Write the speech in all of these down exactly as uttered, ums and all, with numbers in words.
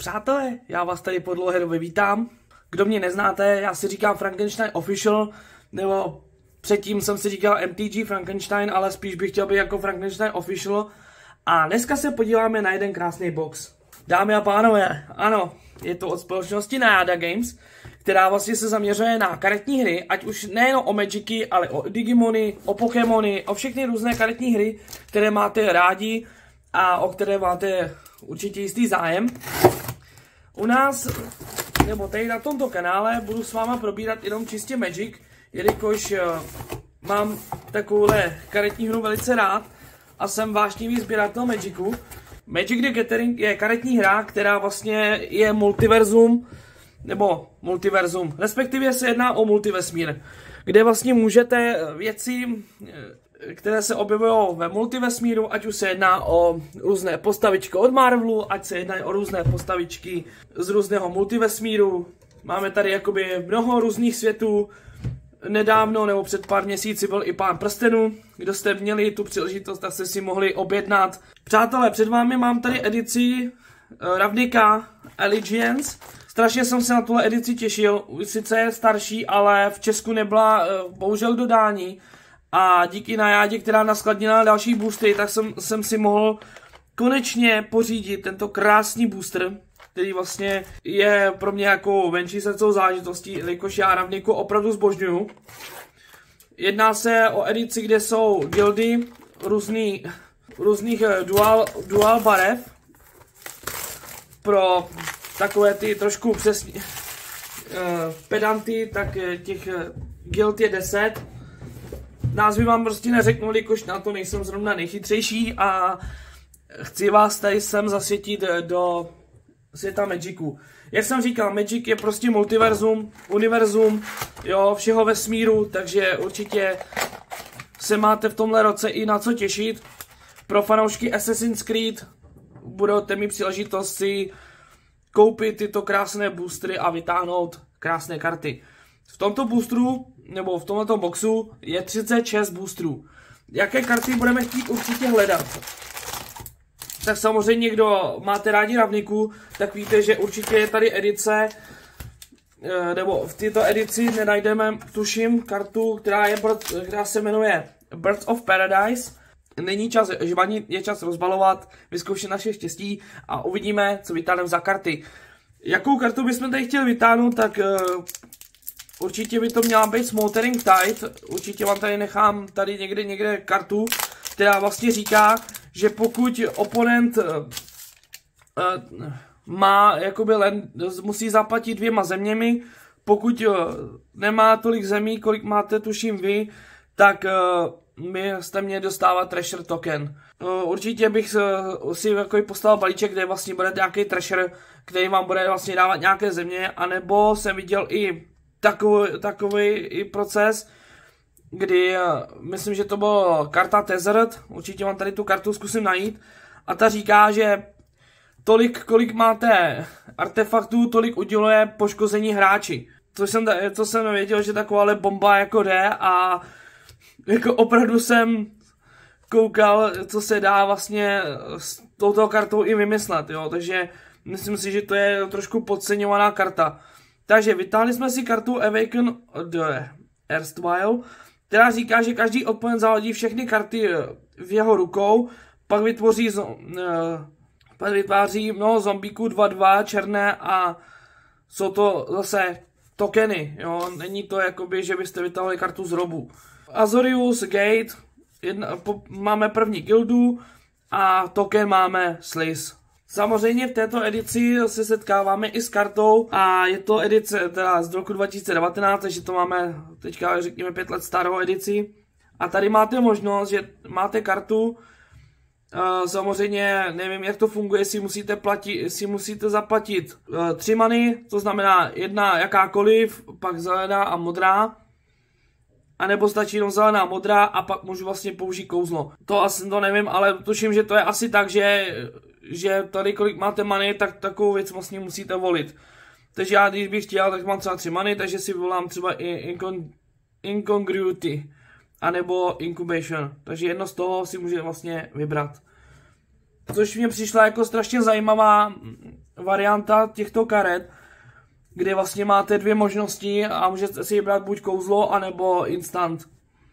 Přátelé, já vás tady po dlouhé době vítám. Kdo mě neznáte, já si říkám Frankenstein Official, nebo předtím jsem si říkal M T G Frankenstein, ale spíš bych chtěl být jako Frankenstein Official. A dneska se podíváme na jeden krásný box. Dámy a pánové, ano, je to od společnosti Najada Games, která vlastně se zaměřuje na karetní hry, ať už nejen o Magicy, ale o Digimony, o Pokémony, o všechny různé karetní hry, které máte rádi a o které máte určitě jistý zájem. U nás, nebo tady na tomto kanále, budu s váma probírat jenom čistě Magic, jelikož uh, mám takovouhle karetní hru velice rád a jsem vášnivý sběratel Magicu. Magic the Gathering je karetní hra, která vlastně je multiverzum, nebo multiverzum, respektive se jedná o multivesmír, kde vlastně můžete věci, které se objevují ve multivesmíru, ať už se jedná o různé postavičky od Marvelu, ať se jedná o různé postavičky z různého multivesmíru. Máme tady jakoby mnoho různých světů. Nedávno nebo před pár měsíci byl i Pán prstenů. Kdo jste měli tu příležitost, tak jste si mohli objednat. Přátelé, před vámi mám tady edici Ravnica Allegiance. Strašně jsem se na tuhle edici těšil, sice je starší, ale v Česku nebyla bohužel k dodání. A díky Najadě, která naskladnila další boostry, tak jsem, jsem si mohl konečně pořídit tento krásný booster, který vlastně je pro mě jako venčí srdcovou záležitostí, jelikož já Ravniku opravdu zbožňuju. Jedná se o edici, kde jsou guildy různý, různých dual, dual barev pro takové ty trošku přesně uh, pedanty, tak těch guild je deset. Názvy vám prostě neřeknu, jelikož na to nejsem zrovna nejchytřejší a chci vás tady sem zasvětit do světa Magicu. Jak jsem říkal, Magic je prostě multiverzum, univerzum, jo, všeho vesmíru, takže určitě se máte v tomhle roce i na co těšit. Pro fanoušky Assassin's Creed budete mít příležitost si koupit tyto krásné boostry a vytáhnout krásné karty. V tomto boostru, nebo v tomto boxu, je třicet šest boostrů. Jaké karty budeme chtít určitě hledat? Tak samozřejmě, kdo máte rádi Ravniku, tak víte, že určitě je tady edice, nebo v této edici nenajdeme, tuším, kartu, která, je, která se jmenuje Birds of Paradise. Není čas žvanit, je čas rozbalovat, vyzkoušet naše štěstí a uvidíme, co vytáhneme za karty. Jakou kartu bychom tady chtěli vytáhnout, tak uh, určitě by to měla být Smoldering Tide. Určitě vám tady nechám tady někde, někde kartu, která vlastně říká, že pokud oponent uh, uh, má, jakoby len, musí zaplatit dvěma zeměmi, pokud uh, nemá tolik zemí, kolik máte tuším vy, tak uh, my jste měli dostávat Treasure Token. Uh, určitě bych uh, si jako postavil balíček, kde vlastně bude nějaký treasure, který vám bude vlastně dávat nějaké země, anebo jsem viděl i takový, takový i proces, kdy uh, myslím, že to byla karta Tethered, určitě vám tady tu kartu zkusím najít, a ta říká, že tolik, kolik máte artefaktů, tolik uděluje poškození hráči. To jsem, to jsem nevěděl, že takováhle bomba jako jde, a jako opravdu jsem koukal, co se dá vlastně s touto kartou i vymyslet, jo, takže myslím si, že to je trošku podceňovaná karta. Takže vytáhli jsme si kartu Awaken the Erstwhile, která říká, že každý oponent zahodí všechny karty v jeho rukou, pak vytvoří, uh, pak vytváří mnoho zombíků dva dva černé a jsou to zase tokeny, jo, není to jakoby, že byste vytáhli kartu z robu. Azorius Gate, jedna, po, máme první guildu a token máme Slice. Samozřejmě v této edici se setkáváme i s kartou a je to edice teda z roku dva tisíce devatenáct, takže to máme teďka řekněme pět let starou edici. A tady máte možnost, že máte kartu, uh, samozřejmě nevím jak to funguje, jestli musíte, platit, jestli musíte zaplatit uh, tři many, to znamená jedna jakákoliv, pak zelená a modrá. A nebo stačí jenom zelená modrá a pak můžu vlastně použít kouzlo. To asi to nevím, ale tuším, že to je asi tak, že, že tady kolik máte many, tak takovou věc vlastně musíte volit. Takže já když bych chtěl, tak mám třeba tři many, takže si volám třeba i incon, Incongruity a nebo Incubation. Takže jedno z toho si můžete vlastně vybrat. Což mě přišla jako strašně zajímavá varianta těchto karet, kde vlastně máte dvě možnosti a můžete si vybrat buď kouzlo, anebo instant.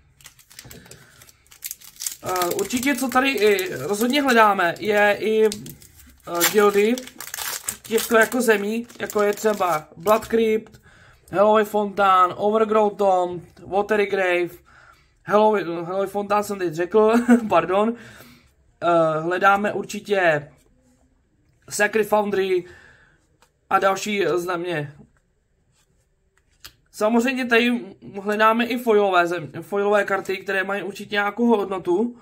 Uh, určitě, co tady i rozhodně hledáme, je i uh, guildy těchto jako zemí, jako je třeba Blood Crypt, Helloway Fontaine, Overgrown Tomb, Watery Grave, Helloway, Helloway Fontaine jsem teď řekl, pardon. Uh, hledáme určitě Sacred Foundry a další země. Samozřejmě tady hledáme i foilové, zem, foilové karty, které mají určitě nějakou hodnotu.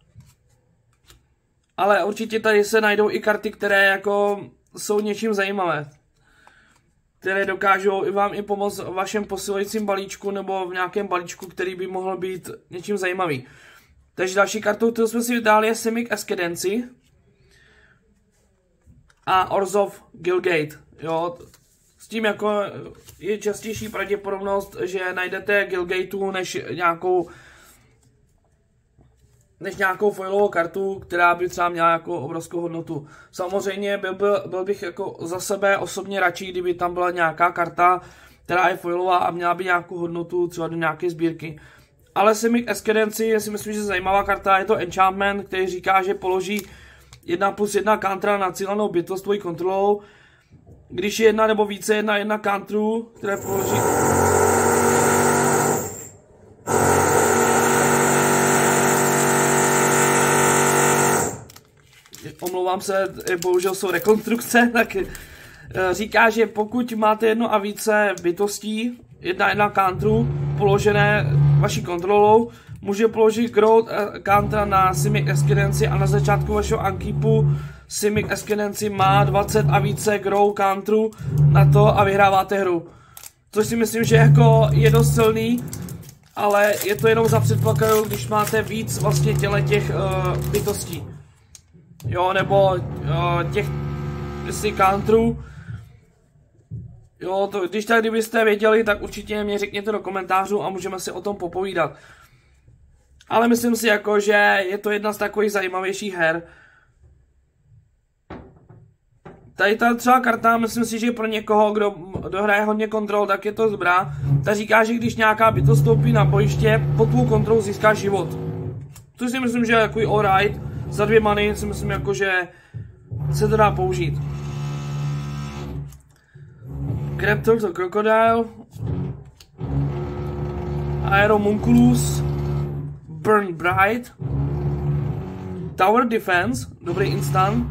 Ale určitě tady se najdou i karty, které jako jsou něčím zajímavé. Které dokážou i vám i pomoct v vašem posilujícím balíčku nebo v nějakém balíčku, který by mohl být něčím zajímavý. Takže další kartou, kterou jsme si vydáli, je Simic Ascendancy a Orzhov Guildgate. Jo, s tím jako je častější pravděpodobnost, že najdete Guildgateu než nějakou než nějakou foilovou kartu, která by třeba měla jako obrovskou hodnotu. Samozřejmě byl, byl, byl bych jako za sebe osobně radši, kdyby tam byla nějaká karta, která je foilová a měla by nějakou hodnotu třeba do nějaké sbírky. Ale Simic Ascendancy si myslím, že zajímavá karta, je to enchantment, který říká, že položí jedna plus jedna counter na cílenou bytost tvojí kontrolou. Když je jedna nebo více jedna jedna counterů, které položí... Omlouvám se, bohužel jsou rekonstrukce, tak říká, že pokud máte jedno a více bytostí, jedna jedna counterů položené vaší kontrolou, může položit growth counter na Simic Ascendancy a na začátku vašeho unkeepu Simic Ascendancy má dvacet a více growth counterů na to a vyhráváte hru. Což si myslím, že jako je dost silný, ale je to jenom za předpokladu, když máte víc vlastně těle těch uh, bytostí. Jo, nebo uh, těch jestli counterů. Jo, to, když tak kdybyste věděli, tak určitě mě řekněte do komentářů a můžeme si o tom popovídat. Ale myslím si jako, že je to jedna z takových zajímavějších her. Tady ta třeba karta, myslím si, že pro někoho, kdo, kdo hraje hodně kontrol, tak je to dobrá. Ta říká, že když nějaká bytost stoupí na bojiště, pod tvou kontrolou získá život. Což si myslím, že je takový alright. Za dvě many si myslím, jako, že se to dá použít. Craptor to Crocodile, Aeromunculus, Burn Bright, Tower Defense, dobrý instant,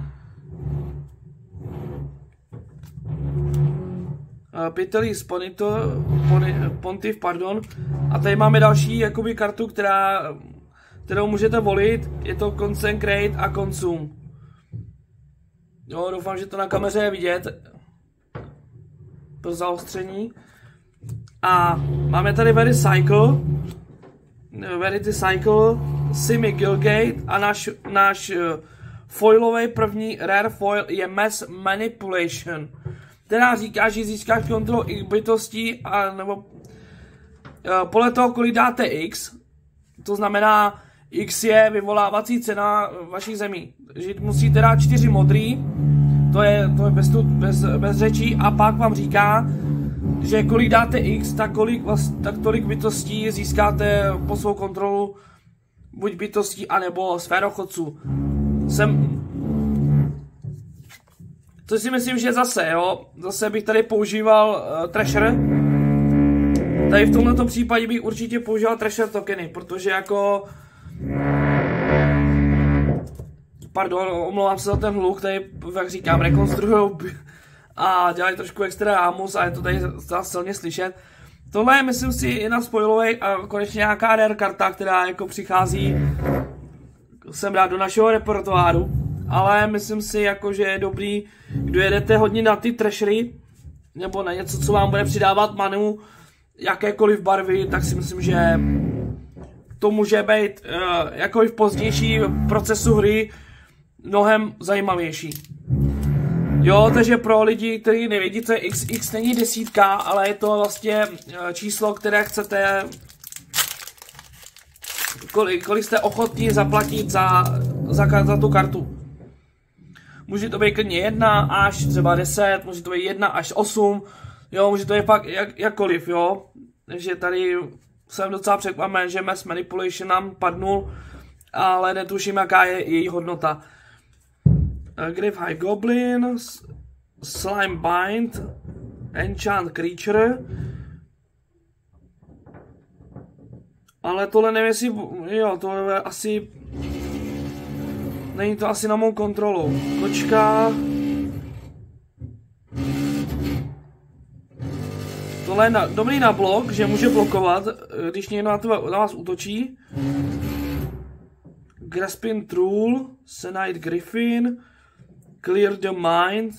Pitelis Pontiff, pardon, a tady máme další jakoby kartu, která, kterou můžete volit, je to Consecrate a Consume. Jo, doufám, že to na kameře je vidět. Pro zaostření. A máme tady Very Cycle, Verity Cycle, Simic Guildgate a náš, náš foilový první rare foil je Mass Manipulation, která říká, že získáš kontrolu x bytostí a nebo podle toho, kolik dáte x, to znamená x je vyvolávací cena vaší zemí, že musíte dát čtyři modrý. To je, to je bez, bez, bez řečí a pak vám říká, že kolik dáte x, tak, kolik, tak tolik bytostí získáte po svou kontrolu, buď bytostí, anebo sférochodců. Jsem... To si myslím, že zase, jo, zase bych tady používal uh, Treasure. Tady v tomto případě bych určitě používal Treasure tokeny, protože jako... Pardon, omlouvám se za ten hluk, tady, jak říkám, rekonstruujou a dělají trošku extra rámus a je to tady silně slyšet. Tohle je, myslím si, jedna spoilovej a konečně nějaká rare karta, která jako přichází sem rád do našeho repertoáru. Ale myslím si, jako, že je dobrý, kdo jedete hodně na ty treasury, nebo na něco, co vám bude přidávat manu, jakékoliv barvy, tak si myslím, že to může být uh, jako i v pozdější procesu hry mnohem zajímavější. Jo, takže pro lidi, kteří nevědí, co je X, X není desítka, ale je to vlastně číslo, které chcete, kolik, kolik jste ochotní zaplatit za, za, za tu kartu. může to být klidně jedna až třeba deset, může to být jedna až osm, jo, může to být fakt jak, jakkoliv, jo. Takže tady jsem docela překvapen, že Mass Manipulation nám padnul, ale netuším, jaká je její hodnota. Grave High Goblin, Slime Bind, Enchant Creature. Ale tohle nevím, jestli, jo, to je asi, není to asi na mou kontrolu. Kočka. Tohle je na, dobrý na blok, že může blokovat, když někdo na, to, na vás útočí. Grasping Troll, Senite Griffin, Clear the Mind.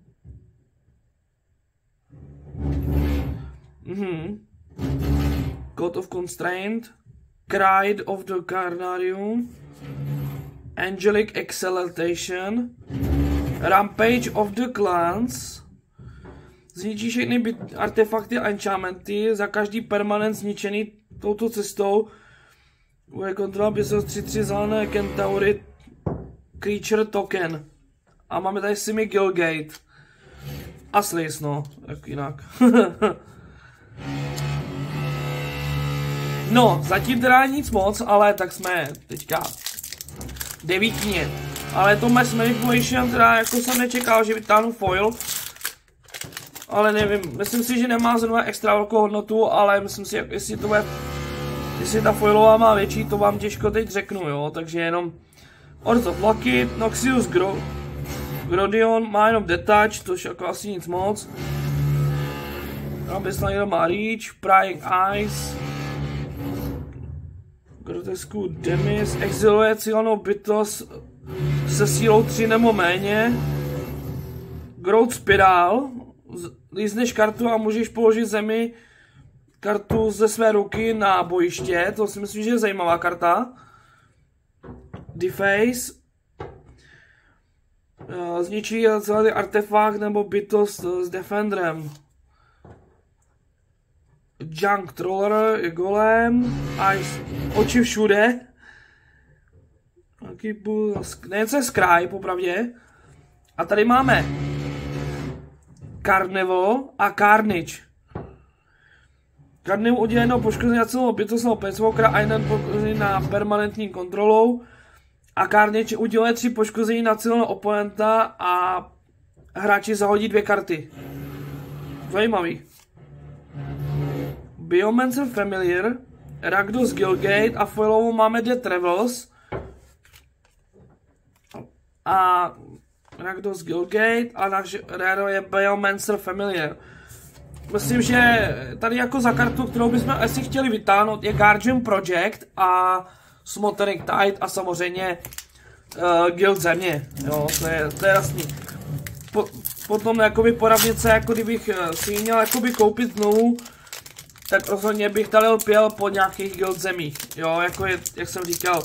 Mhm. God of Constraint, Cried of the Carnarium, Angelic Exaltation, Rampage of the Clans. Zničí všechny artefakty a enchantmenty, za každý permanent zničený touto cestou bude kontrola běsel tři tři zelené Kentaury Creature Token. A máme tady Simi Gilgate. A Slice, no, jak jinak. No, zatím teda nic moc, ale tak jsme teďka devítně. Ale to Mass Manipulation teda jako jsem nečekal, že vytáhnu foil. Ale nevím, myslím si, že nemá zrovna extra velkou hodnotu, ale myslím si, jestli to bude, jestli ta foilová má větší, to vám těžko teď řeknu, jo. Takže jenom Orth of Lockheed, Noxious Gro Grodion má jenom Detach, tož jako asi nic moc. Abyssal má Reach, Prying Eyes, Grotesku Demis, exiluje cílenou bytost se sílou tři nebo méně. Growth Spiral, lízneš kartu a můžeš položit zemi kartu ze své ruky na bojiště, to si myslím, že je zajímavá karta. Deface, zničí celý artefakt nebo bytost s Defenderem. Junk Troller je golem, a oči všude. Něco je Scry, popravdě. A tady máme Carnival a Carnage. Carnival uděleno poškození na celou bytostnou Planeswalkera a jeden poškození na permanentní kontrolou. A Carnage uděluje tři poškození na celého oponenta a hráči zahodí dvě karty. Zajímavý. Biomancer Familiar, Rakdos Gilgate a foilovou máme The Travels. A Rakdos Gilgate a náš rare je Biomancer Familiar. Myslím, že tady jako za kartu, kterou bychom asi chtěli vytáhnout, je Guardian Project a Smothering Tide a samozřejmě uh, Guild Země. Jo, to je, to je jasný. Po, potom jakoby poravnice, jako kdybych si ji měl jakoby koupit znovu, tak rozhodně bych tady pěl po nějakých Guild zemích, jo, jako je, jak jsem říkal.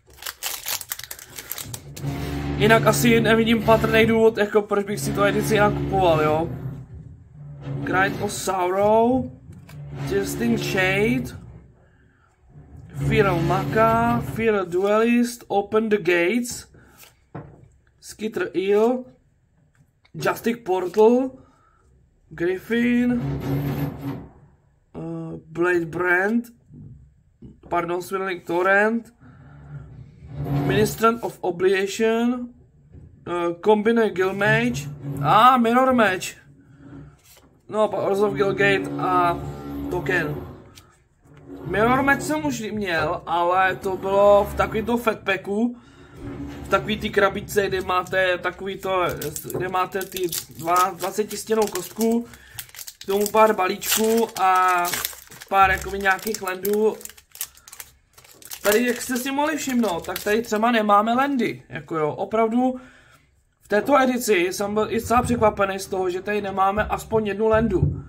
Jinak asi nevidím patrný důvod, jako proč bych si to edici jinak kupoval, jo. Cry of Sorrow, Distinct Shade, Fear Maka, Fear Duelist, Open the Gates, Skitter Eel, Justic Portal, Griffin, Blade Brand, pardon, Swirling Torrent, Ministrant of Oblivion, uh, Combine Guildmage a Mirror Match. No, Orth of Gilgate a Token. Mirror Match jsem už měl, ale to bylo v takovýto fatpacku, v takový ty krabičce, kde máte takový to, kde máte ty dvacetistěnou kostku, k tomu pár balíčků a pár jakoby nějakých landů. Tady, jak jste si mohli všimnout, tak tady třeba nemáme landy, jako jo, opravdu v této edici jsem byl i celá překvapený z toho, že tady nemáme aspoň jednu landu.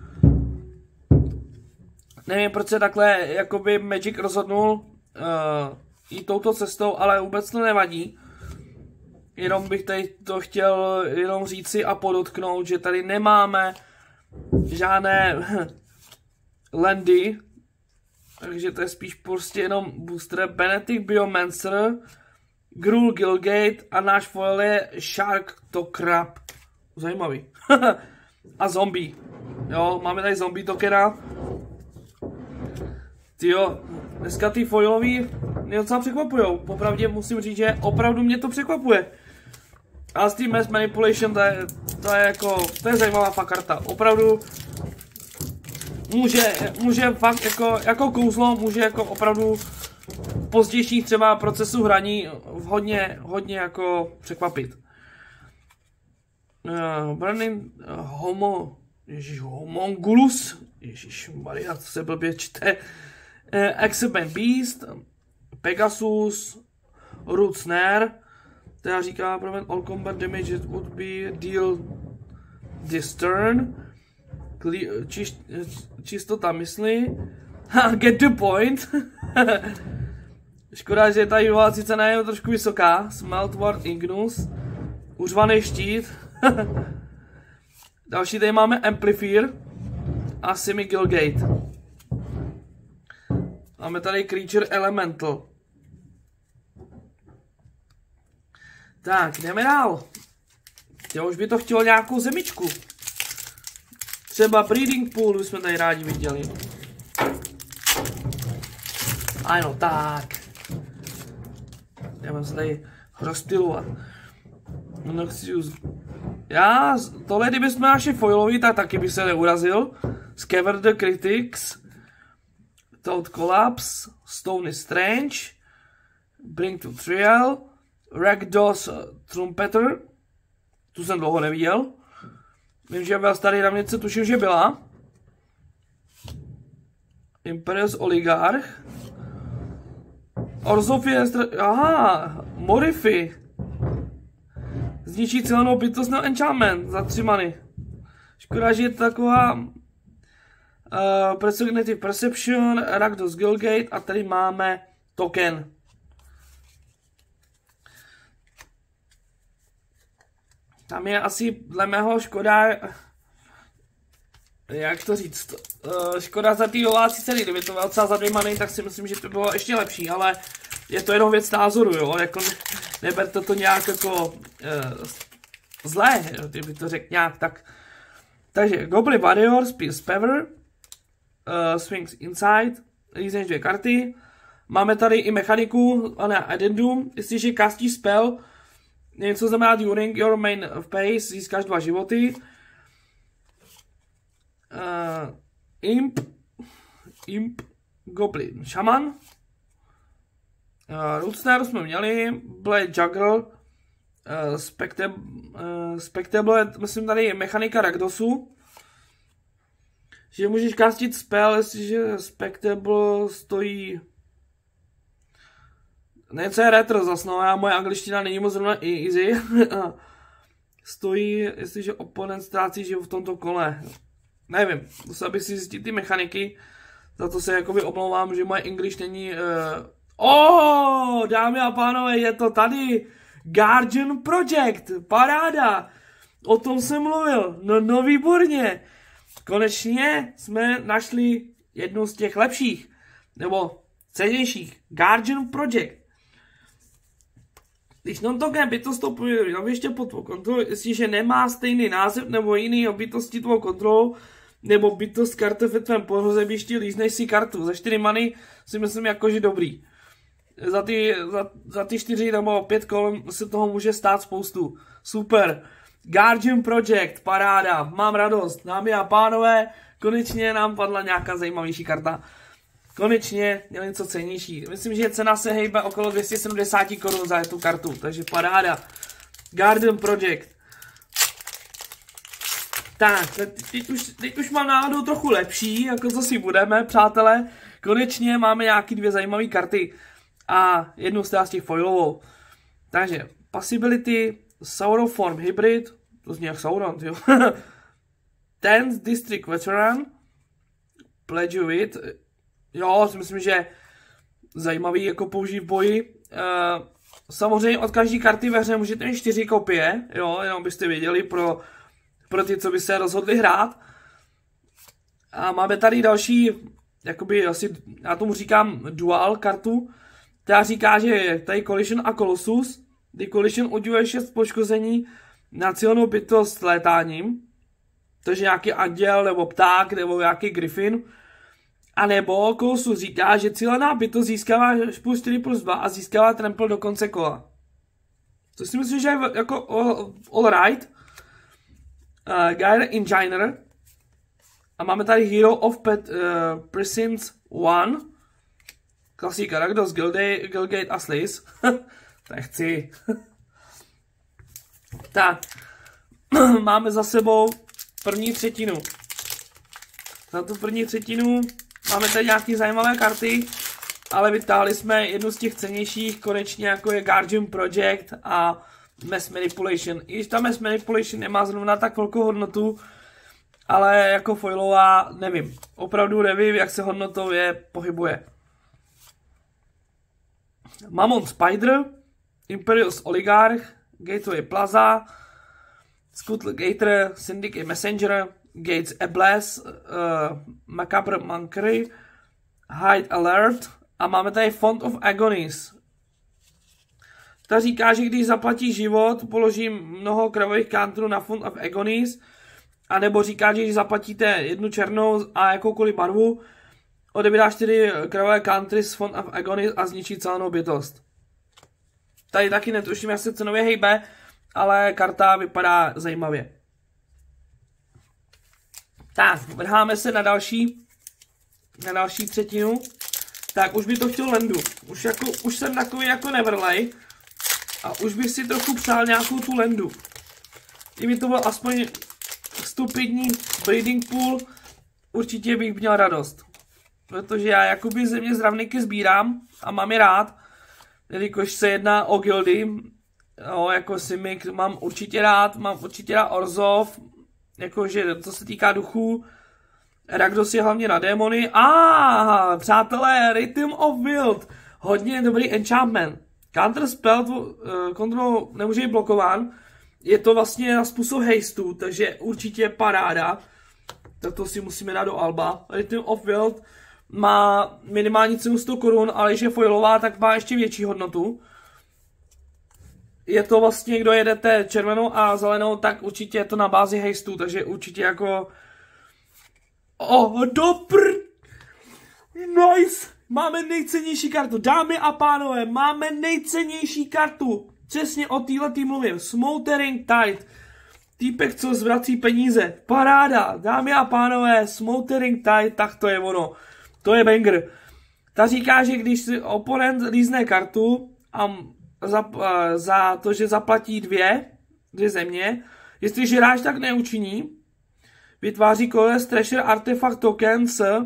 Nevím, proč se takhle jakoby Magic rozhodnul uh, jít touto cestou, ale vůbec to nevadí. Jenom bych tady to chtěl jenom říci a podotknout, že tady nemáme žádné landy, takže to je spíš prostě jenom booster. Benetic Biomancer, Gruul Gilgate a náš foil je Shark to Crab. Zajímavý. A zombie. Jo, máme tady zombie tokena. Tyjo, dneska ty foilový mě docela překvapujou. Popravdě musím říct, že opravdu mě to překvapuje. A s tím Mass Manipulation, to je, to je jako, to je zajímavá fakt karta. Opravdu může, může fakt jako, jako kouzlo, může jako opravdu v pozdějších třeba procesu hraní hodně, hodně jako překvapit. Uh, Burning uh, Homo, ježiš, Homongulus, ježiš Maria, to se blbě čte. Uh, Exabant Beast, Pegasus, Root Snare, která říká, prevent all combat damage it would be deal this turn. Čiš, čistota mysli. Ha, get the point. Škoda, že ta vyvolácí cena je trošku vysoká. Smeltward Ignus. Uřvaný štít. Další tady máme Amplifier a Simi Gilgate. Máme tady Creature Elemental. Tak, jdeme dál. Já už by to chtělo nějakou zemičku. Třeba Breeding Pool bychom tady rádi viděli. Ano, tak. Jdeme se tady rozptilovat. No, chci už... Já, tohle kdybychom našli foilový, tak taky by se neurazil. Scaver the Critics. Toad Collapse. Stony Strange. Bring to Trial. Rakdos Trumpeter. Tu jsem dlouho neviděl. Vím, že byla starý ravnice, tuším, že byla. Imperius Oligarch. Orzofie, aha, Morifi. Zničí celou bytost na enchantment za tři many. Škoda, že je to taková uh, Perceptive Perception, Rakdos Gilgate a tady máme token. Tam je asi dle mého škoda, jak to říct, uh, škoda za ty ovácí ceny, kdyby to bylo třeba za dvě many, tak si myslím, že to bylo ještě lepší, ale je to jenom věc názoru, jo, jako ne, neberte to nějak jako uh, zlé, jo, kdyby to řekl nějak tak. Takže Goblin Warrior, Spear Spaver, uh, Sphinx Inside, lízneš dvě karty, máme tady i mechaniku, a ne, addendum, jestliže castíš spell, něco znamená during your main phase, získáš dva životy. Uh, imp, Imp, Goblin, Shaman. Uh, Root Snare jsme měli, Blade Juggle, uh, Spectable, uh, Spectable, myslím tady mechanika Rakdosu. Že můžeš castit spell, jestliže Spectable stojí... Něco je retro zas, no, já, moje angličtina není moc zrovna easy. Stojí, jestliže oponent ztrácí život v tomto kole. Nevím, musel bych si zjistit ty mechaniky. Za to se jakoby omlouvám, že moje English není... Uh... Oh, dámy a pánové, je to tady. Guardian Project, paráda. O tom jsem mluvil, no, no výborně. Konečně jsme našli jednu z těch lepších, nebo cenějších. Guardian Project. Když non-token bytost vstupuje do ještě pod tvou kontrolu, jestliže nemá stejný název nebo jiný bytosti tvou kontrolou, nebo bytost karty ve tvém pohřebišti, lízneš si kartu. Za čtyři many si myslím jakože dobrý. Za ty, za, za ty čtyři nebo pět kol se toho může stát spoustu. Super. Guardian Project, paráda, mám radost. Dámy a pánové, konečně nám padla nějaká zajímavější karta. Konečně měl něco cenější. Myslím, že cena se hejbe okolo dvě stě sedmdesát korun za tu kartu, takže paráda. Guardian Project. Tak, teď už, teď už mám náladu trochu lepší, jako co si budeme, přátelé. Konečně máme nějaký dvě zajímavé karty a jednu z těch foilovou. Takže, Possibility, Sauroform Hybrid, to zní jak Sauron, jo. tenth District Veteran, Pledge-It, jo, si myslím, že zajímavý jako použít v boji. Uh, samozřejmě od každé karty ve hře můžete mít čtyři kopie, jo, jenom byste věděli pro, pro ty, co by se rozhodli hrát. A máme tady další, jakoby asi, já tomu říkám dual kartu, která říká, že tady Collision a Colossus. The Collision uděluje šest poškození na cílenou bytost létáním. Takže nějaký anděl, nebo pták, nebo nějaký griffin. A nebo Colossus říká, že cílená bytost získává plus čtyři plus dva a získává trample do konce kola. To si myslím, že je jako all, all right. Uh, Guide Engineer. A máme tady Hero of Pet, uh, Precinct one. Klasika, Rakdos, Gilgate a Slice. Tak chci. Tak. Máme za sebou první třetinu. Za tu první třetinu máme tady nějaké zajímavé karty, ale vytáhli jsme jednu z těch cenějších, konečně jako je Guardian Project a Mass Manipulation. I když ta Mass Manipulation nemá zrovna tak velkou hodnotu, ale jako foilová, nevím. Opravdu nevím, jak se hodnotově pohybuje. Mammon Spider, Imperious Oligarch, Gateway Plaza, Scuttle Gator, Syndicate Messenger, Gates Abless, uh, Macabre Monkery, Hide Alert a máme tady Font of Agonies. Ta říká, že když zaplatí život, položím mnoho krvavých counterů na Font of Agonies, a nebo říká, že když zaplatíte jednu černou a jakoukoliv barvu, odebírá čtyři krvavé country z Font of Agonies a zničí celou bytost. Tady taky netuším, jak se cenově hejbe, ale karta vypadá zajímavě. Tak, vrháme se na další, na další třetinu. Tak, už by to chtěl Landu. Už, jako, už jsem takový jako Neverlay. A už bych si trochu přál nějakou tu Landu. Kdyby to byl aspoň stupidní breeding pool, určitě bych měl radost. Protože já jakoby země z ravniky sbírám a mám je rád. Jelikož se jedná o gildy. Jo, jako Simic mám určitě rád, mám určitě rád Orzhov. Jakože, co se týká duchů, Rakdos je hlavně na démony. A ah, přátelé, Rhythm of Wild. Hodně dobrý enchantment. Counter spell uh, kontrol nemůže být blokován. Je to vlastně na způsob hasteu, takže určitě paráda. Tak to si musíme dát do alba. Rhythm of Wild má minimální cenu sto korun, ale když je foilová, tak má ještě větší hodnotu. Je to vlastně, kdo jedete červenou a zelenou, tak určitě je to na bázi hasteu, takže určitě jako... Oh, dobr! Nice! Máme nejcennější kartu, dámy a pánové, máme nejcennější kartu. Přesně o téhletý mluvím, Smothering Tide. Týpek, co zvrací peníze, paráda, dámy a pánové, Smothering Tide, tak to je ono. To je banger. Ta říká, že když si oponent lízne kartu a za, za to, že zaplatí dvě, dvě země, jestliže hráč tak neučiní, vytváří Colorless Treasure Artifact Token s,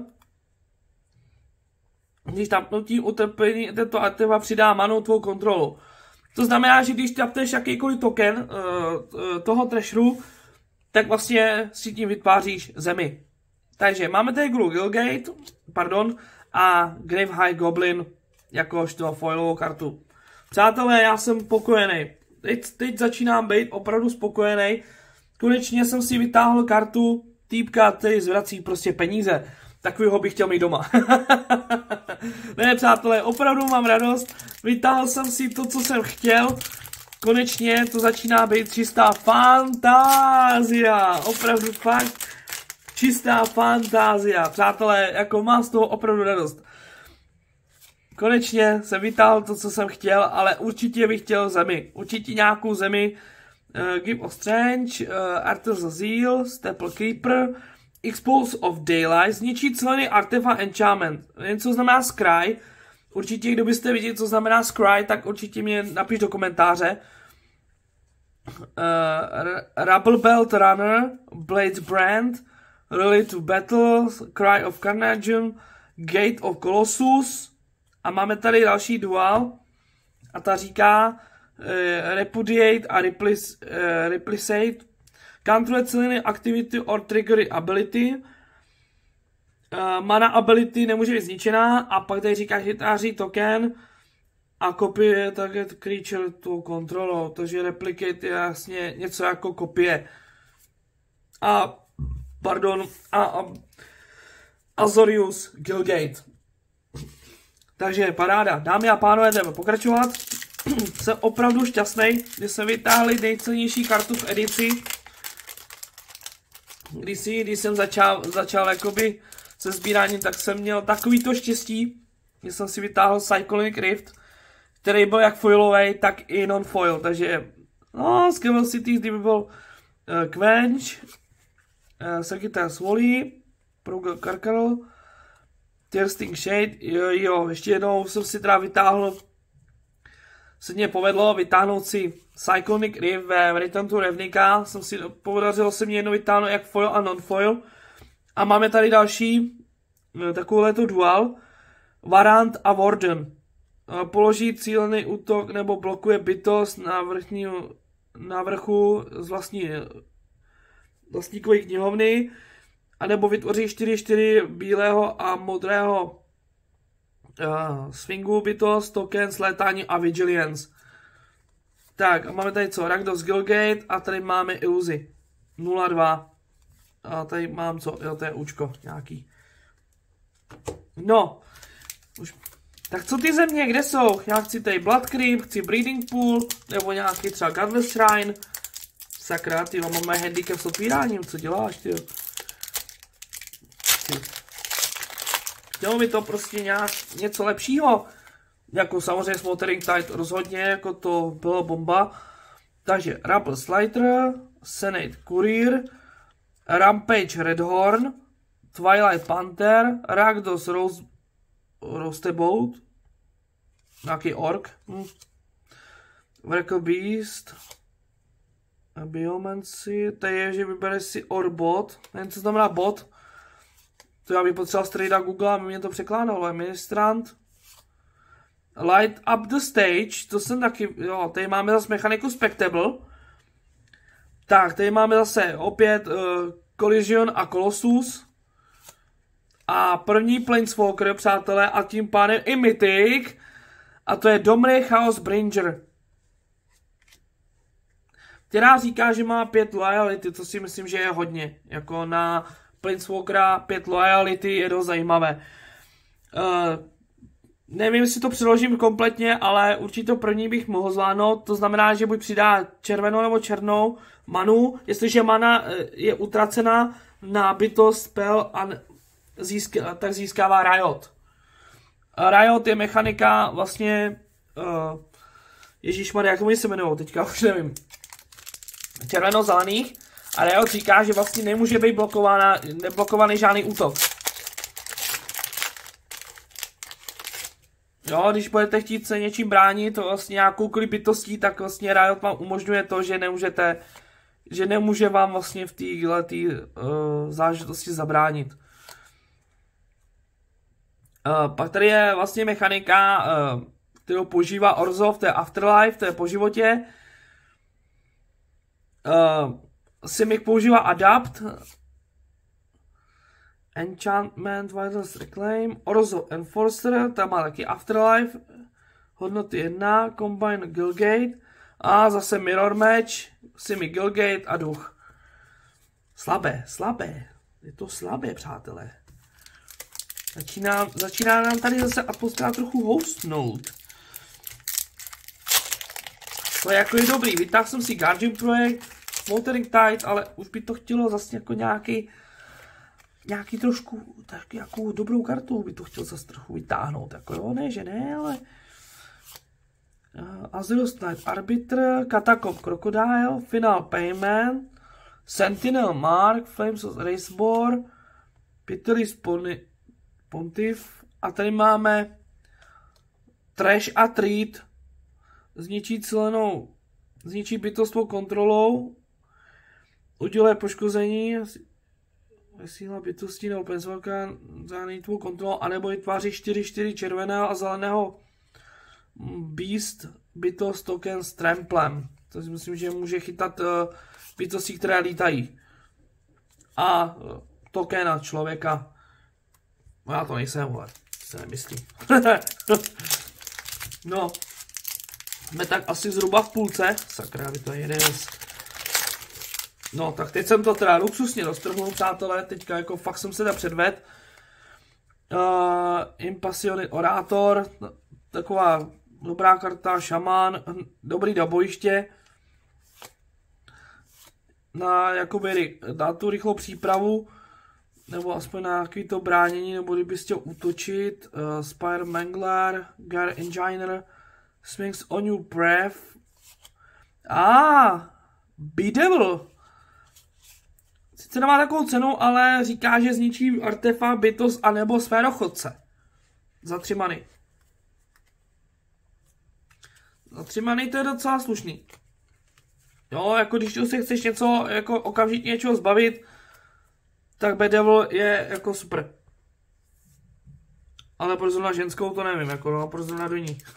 když tapnutím utrpení tento artefakt přidá manu tvou kontrolu. To znamená, že když tapneš jakýkoliv token uh, toho treasuru, tak vlastně si tím vytváříš zemi. Takže máme tady Gru Gilgate, pardon, a Grave High Goblin jakožto foilovou kartu. Přátelé, já jsem spokojený. Teď, teď začínám být opravdu spokojený. Konečně jsem si vytáhl kartu týpka, který zvrací prostě peníze. Takovýho bych chtěl mít doma. Ne, přátelé, opravdu mám radost. Vytáhl jsem si to, co jsem chtěl. Konečně to začíná být čistá fantázia. Opravdu fakt čistá fantázia. Přátelé, jako mám z toho opravdu radost. Konečně jsem vytáhl to, co jsem chtěl, ale určitě bych chtěl zemi. Určitě nějakou zemi. Uh, Gift of Strange, uh, Arthur's Zeal, Staple Keeper, Expose of Daylight, zničí celý artefact enchantment. Jen co znamená Scry. Určitě, kdo byste viděli, co znamená Scry, tak určitě mě napiš do komentáře. Uh, Rubble Belt Runner, Blades Brand, Rally to Battle, Cry of Carnage, Gate of Colossus. A máme tady další dual. A ta říká uh, Repudiate a Replace, uh, Replicate. Control celý activity or trigger ability. Uh, mana ability nemůže být zničená. A pak tady říká, že vytváří token a kopie target creature tu kontrolu. Takže replicate je jasně něco jako kopie. A pardon. A, a Azorius Gilgate. Takže paráda. Dámy a pánové, jdeme pokračovat. Jsem opravdu šťastný, že jsme vytáhli nejcennější kartu v edici. Když, si, když jsem začal, začal jakoby se sbíráním, tak jsem měl takovýto štěstí, že jsem si vytáhl Cyclonic Rift, který byl jak foilový, tak i non-foil. Takže, no, Scavel City, kdyby byl uh, Quench, uh, Sagittarius Wally, Progal Karkarl, Thirsting Shade, jo, jo, ještě jednou jsem si teda vytáhl, se mě povedlo vytáhnout si Cyclonic Rift ve Return to Ravnica, jsem si, podařilo se mě jednou vytáhnout jak foil a non-foil. A máme tady další, takovéto dual, Varant a Warden. Položí cílený útok nebo blokuje bytost na, vrchní, na vrchu z vlastní vlastníkové knihovny, anebo vytvoří čtyři čtyři bílého a modrého uh, swingu bytost, token, slétání a vigilance. Tak a máme tady co? Rakdos Gilgate a tady máme iluzi nula dva. A tady mám co? Jo, to je účko nějaký. No. Už. Tak co ty země, kde jsou? Já chci tady Blood Creep, chci Breeding Pool, nebo nějaký třeba Godless Shrine. Sakra, ty máme handicap s otvíráním, co děláš, ty? Chtělo mi to prostě nějak něco lepšího. Jako samozřejmě Smothering Tide rozhodně, jako to bylo bomba. Takže Rumble Slider, Senate Courier, Rampage Redhorn, Twilight Panther, Rakdos Rose, Roasteboat, nějaký ork, hm. Wreckle Beast, Biomancy, to je, že vybereš si Orbot, nevím, co znamená bot, to já bych potřeboval straight na Google, aby mě to překládalo, Ministrant, Light Up the Stage, to jsem taky, jo, tady máme zase mechaniku Spectable, tak, tady máme zase opět uh, Collision a Colossus. A první Planeswalker, přátelé, a tím pádem i Mythic. A to je Domry Chaosbringer. Která říká, že má pět loyalty, to si myslím, že je hodně. Jako na Planeswalkera pět loyalty je dost zajímavé. Uh, nevím, jestli to přeložím kompletně, ale určitě to první bych mohl zvládnout. To znamená, že buď přidá červenou nebo černou manu, jestliže mana je utracená na bytost, spell a získá, tak získává Riot. Riot je mechanika vlastně, uh, ježišmarja, jak oni se jmenují, teďka už nevím, červeno-zelených, a Riot říká, že vlastně nemůže být blokována, neblokovaný žádný útok. Jo, když budete chtít se něčím bránit, to vlastně nějakou bytostí, tak vlastně Riot vám umožňuje to, že nemůžete, že nemůže vám vlastně v této uh, záležitosti zabránit. Uh, pak tady je vlastně mechanika, uh, kterou používá Orzhov, to je Afterlife, to je po životě. Uh, Simic používá Adapt, Enchantment, Wildest Reclaim, Orzhov Enforcer, tam má taky Afterlife, hodnoty jedna, Combine Gilgate a zase Mirror Match, Simic Gilgate a duch. Slabé, slabé, je to slabé, přátelé. Začíná, začíná nám tady zase atmosféra trochu hostnout. To je jako je dobrý, vytáhl jsem si Guardian Projekt, Smothering Tide, ale už by to chtělo zase jako nějaký, nějaký trošku, tak jako dobrou kartu by to chtěl zase trochu vytáhnout, jako jo, ne, že ne, ale uh, Azurus Knight Arbiter, Catacomb Crocodile, Final Payment, Sentinel Mark, Flames of Racebore, Pitiless Pontiff a tady máme Trash a Treat, zničí cílenou, zničí bytost svou kontrolou, uděluje poškození, síla bytosti nebo Planeswalkera za tvou kontrolou, anebo vytváří čtyři čtyři červeného a zeleného Beast bytost token s Tramplem. To si myslím, že může chytat uh, bytosti, které lítají. A uh, tokena člověka. No já to nejsem, ale se nemyslím. No. Jsme tak asi zhruba v půlce. Sakra, to je jeden. No, tak teď jsem to teda luxusně roztrhnul, přátelé. Teďka jako fakt jsem se tam předvedl. Uh, Impassionate Orátor, taková dobrá karta, šamán, dobrý do bojiště. Na, jakoby, na tu rychlou přípravu, nebo aspoň na nějaký to bránění, nebo kdyby chtěl útočit. Uh, Spire Mangler, Gar Engineer, Sphinx on you breath. A ah, Bedevil. Sice nemá takovou cenu, ale říká, že zničí artefakt, bytost a nebo sférochodce. Za tři many. Za tři many to je docela slušný. Jo, jako když tu si chceš něco, jako okamžitě něčeho zbavit, tak Bedevil je jako super. Ale pro zrovna ženskou to nevím, jako no, pro zrovna do ní.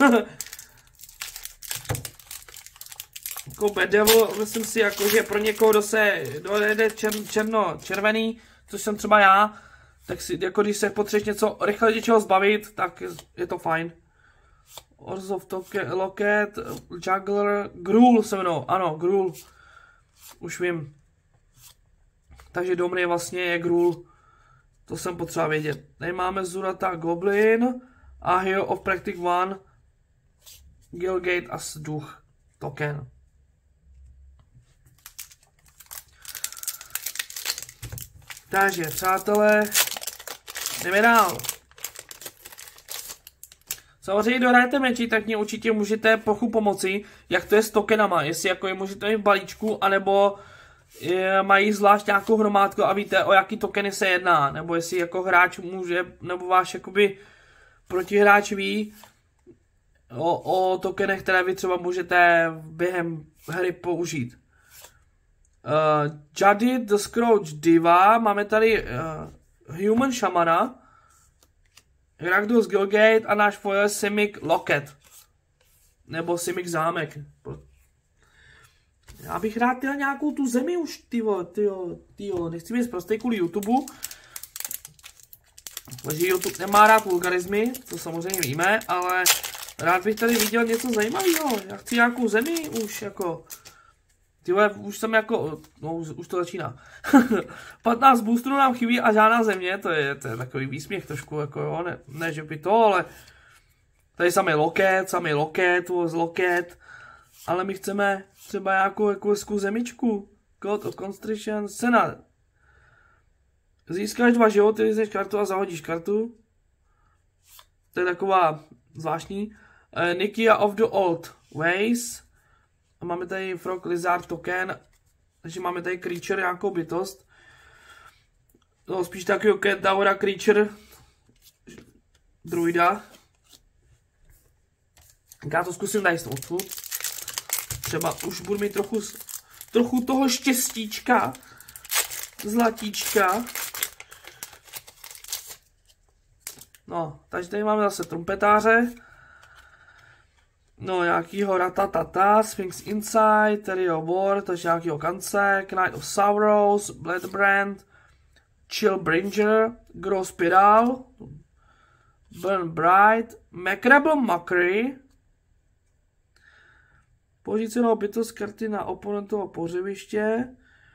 Jako Bedevil, myslím si, jako, že pro někoho, kdo se dojede čer, černo, červený, což jsem třeba já, tak si, jako když se potřebuješ něco rychle něčeho zbavit, tak je, je to fajn. Orzhov Locket, Juggler, Gruul se jmenou, ano, Gruul, už vím. Takže Domry vlastně je Gruul, to jsem potřeba vědět. Tady máme Zurata Goblin a Hero of Practic One, Gilgate a Duch token. Takže, přátelé, jdeme dál. Samozřejmě, kdo hrajete meči, tak mě určitě můžete pochu pomoci, jak to je s tokenama, jestli jako je můžete mít v balíčku, anebo je, mají zvlášť nějakou hromádku a víte, o jaký tokeny se jedná, nebo jestli jako hráč může, nebo váš jakoby protihráč ví o, o tokenech, které vy třeba můžete během hry použít. Uh, Jadid the Scrooge Diva, máme tady uh, Human Shamana, Rakdos Gilgate a náš foil Simic Locket. Nebo Simic Zámek. Já bych rád měl nějakou tu zemi už, tyjo, tyjo, tyjo, nechci být prostý kvůli YouTube. Takže YouTube nemá rád vulgarizmy, to samozřejmě víme, ale rád bych tady viděl něco zajímavého. Já chci nějakou zemi už, jako... Tyhle, už jsem jako, no už, už to začíná. patnáct boostrů nám chybí a žádná země, to je, to je takový výsměch trošku, jako jo, ne, ne že by to, ale tady samý loket, samý loket, z loket, ale my chceme třeba nějakou jako hezkou zemičku. God of Constriction, cena. Získáš dva životy, vyzeš kartu a zahodíš kartu. To je taková zvláštní. Uh, Nikia of the Old Ways. A máme tady Frog Lizard token, takže máme tady creature, nějakou bytost. No, spíš takového Kentaura creature, druida. Já to zkusím najít odtud. Třeba už budu mít trochu, trochu toho štěstíčka, zlatíčka. No, takže tady máme zase trumpetáře. No, nějakýho Ratatata, Sphinx Inside, Terrio War, takže nějakýho Kance, Knight of Sorrows, Bloodbrand, Chillbringer, Grow Spiral, Burn Bright, Macrable Mockery. Použít cenou bytost karty na oponentovo pohřebiště.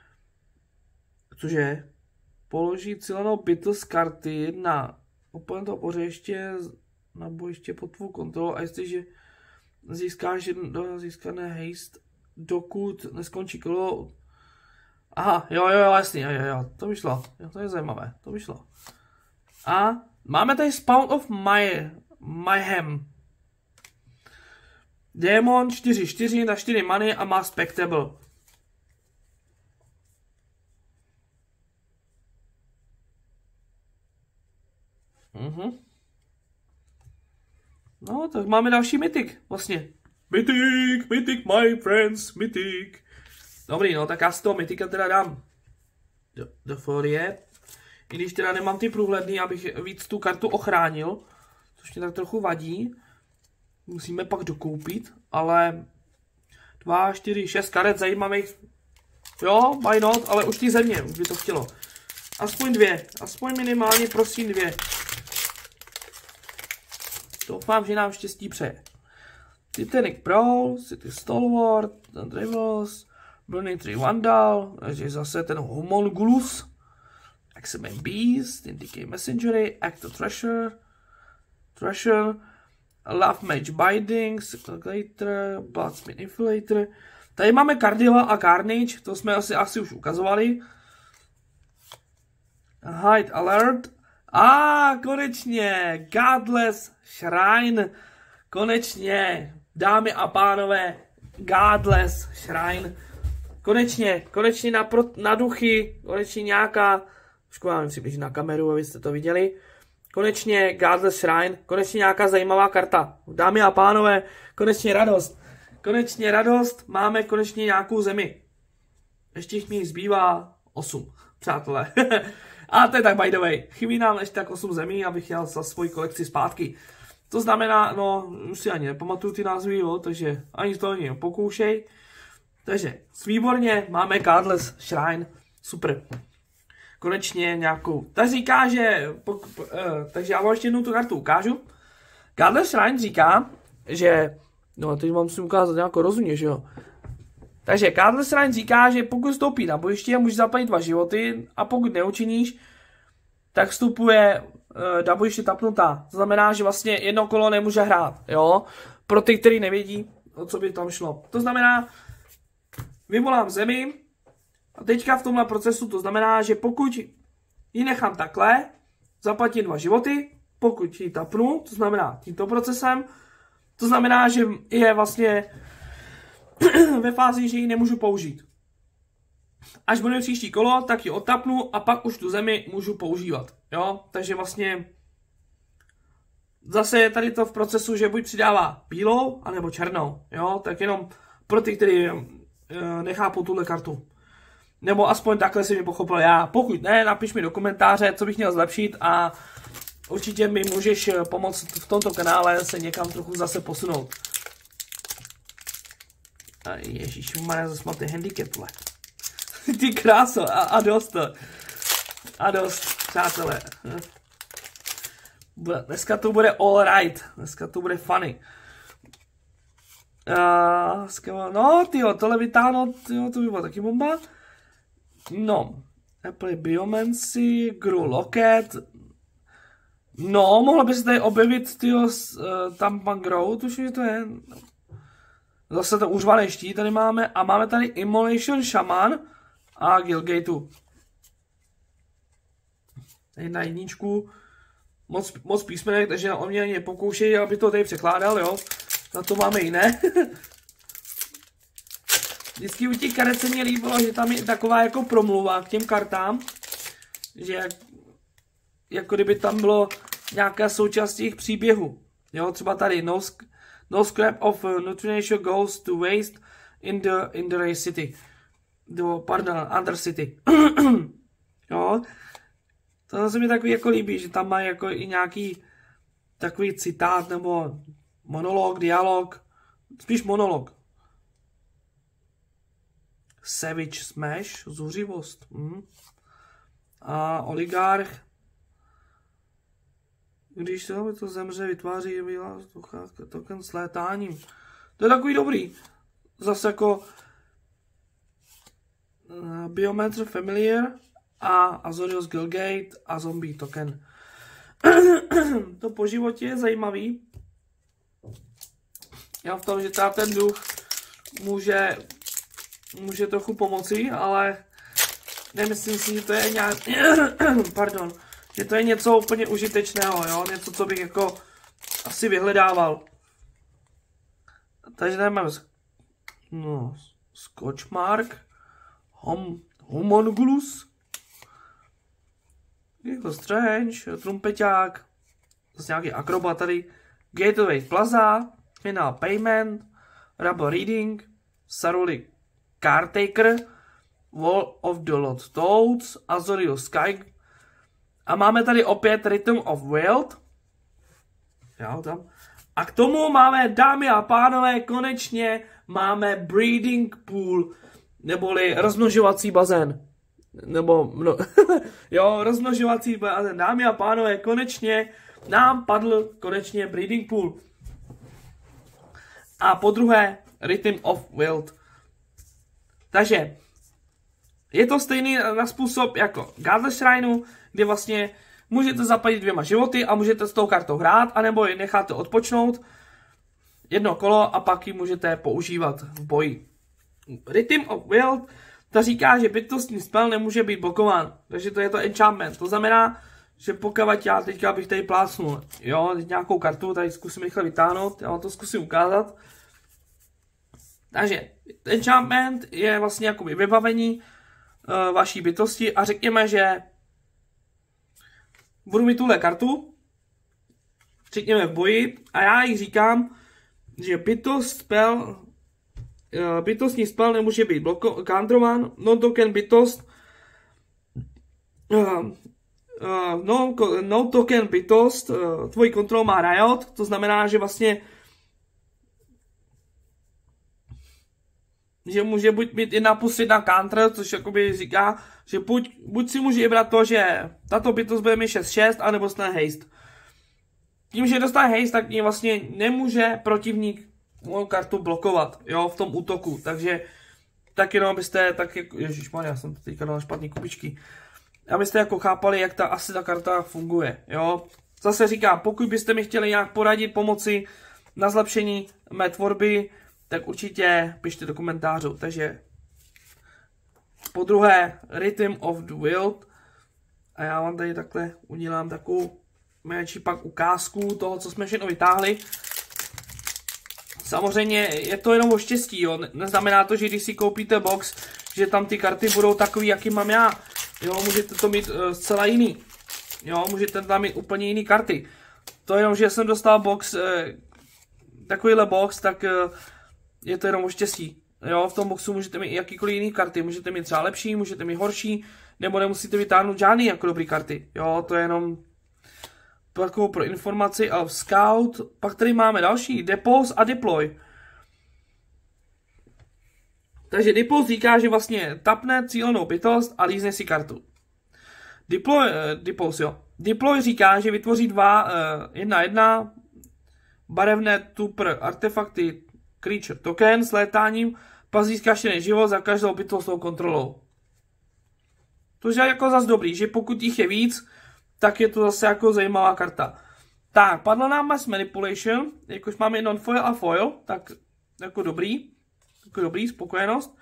Cože? Položit cílenou bytost karty na oponentovo pohřebiště na bojiště pod tvou kontrolou a jestliže získáš jedno získané haste, dokud neskončí kolo. Aha, jo, jo, jo, jasný, jo, jo, jo, to vyšlo. Jo, to je zajímavé, to vyšlo. A máme tady Spawn of My, Mayhem. Démon čtyři čtyři na čtyři many a má Spectable. Mhm. No, tak máme další mythic, vlastně. Mythic, mythic, my friends, mythic. Dobrý, no, tak já z toho mythika teda dám do, do folie. I když teda nemám ty průhledný, abych víc tu kartu ochránil, což mě tak trochu vadí. Musíme pak dokoupit, ale dva, čtyři, šest karet zajímavých. Jo, why not, ale už ty země, už by to chtělo. Aspoň dvě, aspoň minimálně prosím dvě. Doufám, že nám štěstí přeje. Titanic Brawl, City Stalwart, Drivels, Burning Tree Vandal, takže zase ten Homongulus, Examine Beast, Indicate Messengery, Actor Treasure, Treasure, Love Match Binding, Circulator, Bloodsmith Inflator. Tady máme Cardilla a Carnage, to jsme asi, asi už ukazovali. Hide Alert. A ah, konečně, Godless Shrine. Konečně, dámy a pánové, Godless Shrine. Konečně, konečně na, pro, na duchy, konečně nějaká, škoda, nevím si blížit na kameru, abyste to viděli. Konečně Godless Shrine, konečně nějaká zajímavá karta. Dámy a pánové, konečně radost. Konečně radost, máme konečně nějakou zemi. Ještě jich mi zbývá osm, přátelé. A to je tak by the way. Chybí nám ještě tak osm zemí, abych jel za svoji kolekci zpátky. To znamená, no, už si ani nepamatuju ty názvy, jo, takže ani to ani nepokoušej. Takže, výborně, máme Godless Shrine, super. Konečně nějakou. Ta říká, že, pok, uh, takže já vám ještě jednou tu kartu ukážu. Godless Shrine říká, že, no teď vám musím ukázat nějakou rozumně, že jo. Takže Godless Shrine říká, že pokud vstoupí na bojiště, můžeš zaplatit dva životy a pokud neučiníš, tak vstupuje uh, na bojiště tapnutá. To znamená, že vlastně jedno kolo nemůže hrát, jo. Pro ty, kteří nevědí, o co by tam šlo. To znamená, vyvolám zemi a teďka v tomhle procesu to znamená, že pokud ji nechám takhle, zaplatím dva životy, pokud ji tapnu, to znamená tímto procesem, to znamená, že je vlastně ve fázi, že ji nemůžu použít. Až bude příští kolo, tak ji odtapnu a pak už tu zemi můžu používat. Jo? Takže vlastně zase je tady to v procesu, že buď přidává bílou, anebo černou. Jo? Tak jenom pro ty, kteří nechápou tuhle kartu. Nebo aspoň takhle si mi pochopil já. Pokud ne, napiš mi do komentáře, co bych měl zlepšit a určitě mi můžeš pomoct v tomto kanále se někam trochu zase posunout. Ježišmarja, zase máte handicap, vole. Ty kráso, a, a dost. A dost, přátelé. Dneska to bude all right. Dneska to bude funny. Uh, no, tyjo, tohle vytáhnout, tyjo, to by bylo taky bomba. No, Apple Biomancy, Gru Locket. No, mohlo by se tady objevit, tyjo, uh, tam pan Grow, tuším, že to je. Zase to užvaný štít tady máme a máme tady Immolation Shaman a Gilgateu. Tady na jedničku moc, moc písmenek, takže on mě nepokoušej, aby to tady překládal, jo. Na to máme jiné. Vždycky u těch karet se mě líbilo, že tam je taková jako promluva k těm kartám, že jak, jako kdyby tam bylo nějaká součást jejich příběhu. Jo, třeba tady no, no scrap of nutrition goes to waste in the, in the race city. Do, pardon, under city. Jo, to se mi takový jako líbí, že tam má jako i nějaký takový citát nebo monolog, dialog, spíš monolog. Savage Smash, zuřivost. Mm. A oligarch, když to, to zemře, vytváří token s létáním. To je takový dobrý. Zase jako uh, Biomancer Familiar a Azorius Gilgate a Zombie token. To po životě je zajímavý. Já v tom, že třeba ten duch může, může trochu pomoci, ale nemyslím si, že to je nějak, pardon, že to je něco úplně užitečného, jo? Něco, co bych jako asi vyhledával. Takže tady máme no, Scotchmark, hom, Homunculus, jako Strange, Trumpeťák, zase nějaký akrobat tady, Gateway Plaza, Final Payment, Rubber Reading, Saruli Caretaker, Wall of the Lost Toads, Azorius Sky. A máme tady opět Rhythm of Wild. Já tam. A k tomu máme, dámy a pánové, konečně máme Breeding Pool, neboli rozmnožovací bazén. Nebo, no, jo, rozmnožovací bazén. Dámy a pánové, konečně nám padl konečně Breeding Pool. A po druhé, Rhythm of Wild. Takže, Je to stejný na způsob jako Godless Shrine, kde vlastně můžete zaplatit dvěma životy a můžete s tou kartou hrát, anebo ji necháte odpočnout jedno kolo a pak ji můžete používat v boji. Rhythm of Will, ta říká, že bytostný spell nemůže být blokován, takže to je to enchantment. To znamená, že pokud já teďka bych tady plácnul, jo, teď nějakou kartu, tady zkusím rychle vytáhnout, já vám to zkusím ukázat. Takže enchantment je vlastně jakoby vybavení uh, vaší bytosti a řekněme, že budu mít tuhle kartu, řekněme v boji, a já jí říkám, že bytost spell, uh, bytostní spell nemůže být counterovan, no token bytost, uh, uh, no, no token bytost, uh, tvoji kontrolu má Riot, to znamená, že vlastně že může buď mít jedna plus jedna counter, což jakoby říká, že buď, buď si může vybrat to, že tato bytost bude mít šest šest, anebo dostane haste. Tím, že dostane haste, tak vlastně nemůže protivník moju kartu blokovat, jo, v tom útoku, takže tak jenom abyste, tak jako, ježišmarja, já jsem teďka dal špatný kubičky, abyste jako chápali, jak ta asi ta karta funguje, jo. Zase říkám, pokud byste mi chtěli nějak poradit, pomoci na zlepšení mé tvorby, tak určitě pište do komentářů. Takže po druhé Rhythm of the Wild a já vám tady takhle udělám takovou menší pak ukázku toho, co jsme všechno vytáhli. Samozřejmě je to jenom o štěstí, jo. Neznamená to, že když si koupíte box, že tam ty karty budou takový, jaký mám já. Jo, můžete to mít uh, zcela jiný. Jo, můžete tam mít úplně jiný karty. To jenom, že jsem dostal box, uh, takovýhle box, tak uh, je to jenom o štěstí. Jo, v tom boxu můžete mít jakýkoliv jiný karty. Můžete mít třeba lepší, můžete mít horší, nebo nemusíte vytáhnout žádný jako dobrý karty. Jo, to je jenom takovou pro informaci. A Scout, pak tady máme další, Depose a Deploy. Takže Depose říká, že vlastně tapne cílenou bytost a lízne si kartu. Deploy, uh, Depose, jo. Deploy říká, že vytvoří dva, uh, jedna jedna, barevné tupr artefakty Creature token s létáním, pak získáš jeden život za každou bytostnou kontrolou. To je jako zase dobrý, že pokud jich je víc, tak je to zase jako zajímavá karta. Tak, padlo nám Mass Manipulation, jakož máme non-foil a foil, tak jako dobrý, jako dobrý, spokojenost.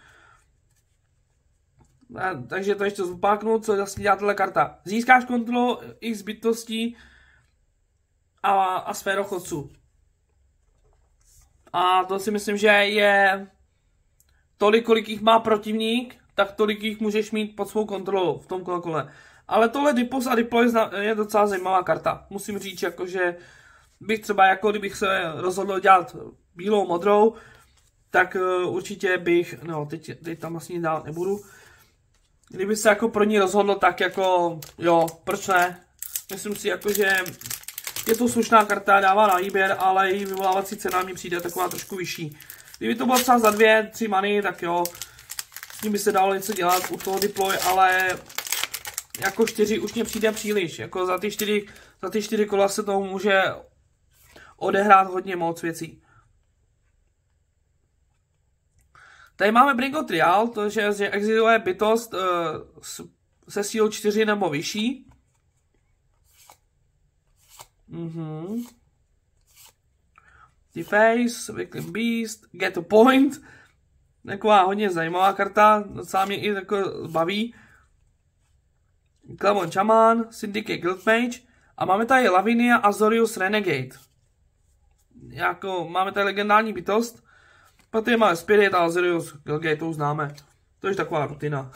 A, takže to ještě zopáknu, co vlastně dělá tato karta. Získáš kontrolu x bytostí a, a sférochodců. A to si myslím, že je tolik, kolik jich má protivník, tak tolik jich můžeš mít pod svou kontrolou v tom kole. Ale tohle Depose a Deploy je docela zajímavá karta. Musím říct, jako, že bych třeba, jako kdybych se rozhodl dělat bílou, modrou, tak uh, určitě bych, no teď, teď tam vlastně dál nebudu. Kdyby se jako pro ní rozhodl, tak jako, jo, proč ne? Myslím si, jako, že je to slušná karta, dává na výběr, ale její vyvolávací cena mi přijde taková trošku vyšší. Kdyby to bylo třeba za dvě, tři many, tak jo, s tím by se dalo něco dělat u toho Deploy, ale jako čtyři už mě přijde příliš. Jako za ty čtyři, za ty čtyři kola se toho může odehrát hodně moc věcí. Tady máme Bringo Trial, to je, že existuje bytost uh, se sílou čtyři nebo vyšší. Mhm. Deface, Weakling Beast, Get a Point. Taková hodně zajímavá karta, docela mě i jako baví. Clamon Shaman, Syndicate Guildmage. A máme tady Lavinia Azorius Renegade. Jako, máme tady legendární bytost. Pak tady máme Spirit a Azorius Guildgate, to už známe. To je taková rutina.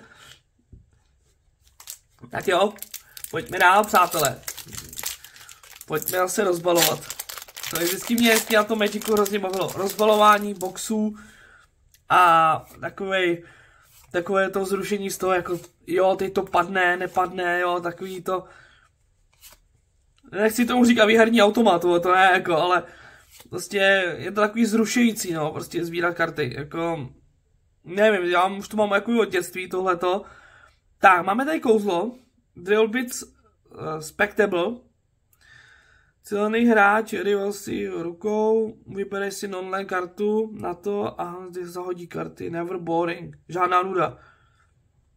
Tak jo, pojďme dál, přátelé. Pojďme se rozbalovat. To je vždycky mě vždycky na tom Magicu hrozně bavilo. Rozbalování boxů a takové, takové to zrušení z toho, jako jo, teď to padne, nepadne, jo, takový to. Nechci tomu říkat výherní automat, to ne, jako, ale prostě je to takový zrušující, no, prostě sbírat karty, jako, nevím, já už to mám jako od dětství, tohleto. Tak, máme tady kouzlo, Drillbits uh, Spectable. Silný hráč, rival si rukou, vybere si non-land kartu na to a zde zahodí karty. Never boring. Žádná nuda.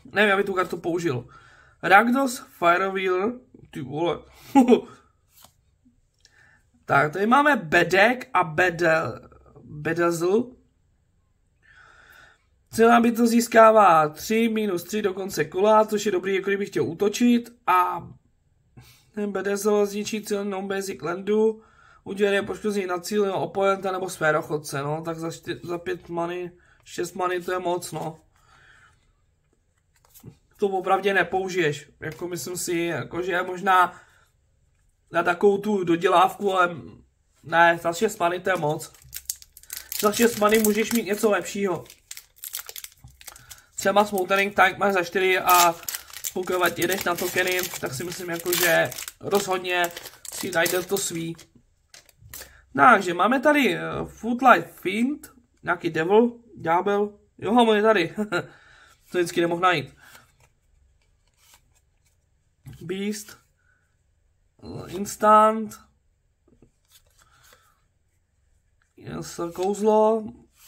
Nevím, aby tu kartu použil. Rakdos Firewheel. Ty vole. Tak, tady máme Bedek a Bedel, Bedazzle. Celá by to získává tři minus tři do konce kola, což je dobrý, jako kdybych chtěl útočit. A ten Bedazzle zničí cíl non-basic landu. Udělej poškození na cíl oponenta nebo sférochodce, no. Tak za, čty, za pět many, šest many to je moc, no. To opravdu nepoužiješ. Jako myslím si, jako, že možná na takovou tu dodělávku, ale ne, za šest many to je moc. Za šest many můžeš mít něco lepšího. Třeba Smothering Tank máš za čtyři a pokud jedeš na tokeny, tak si myslím, jako, že rozhodně si najde to svý. Takže máme tady uh, Footlight Fiend, nějaký Devil, ďábel, jo, on je tady, to vždycky nemohl najít. Beast, uh, Instant, yes, kouzlo,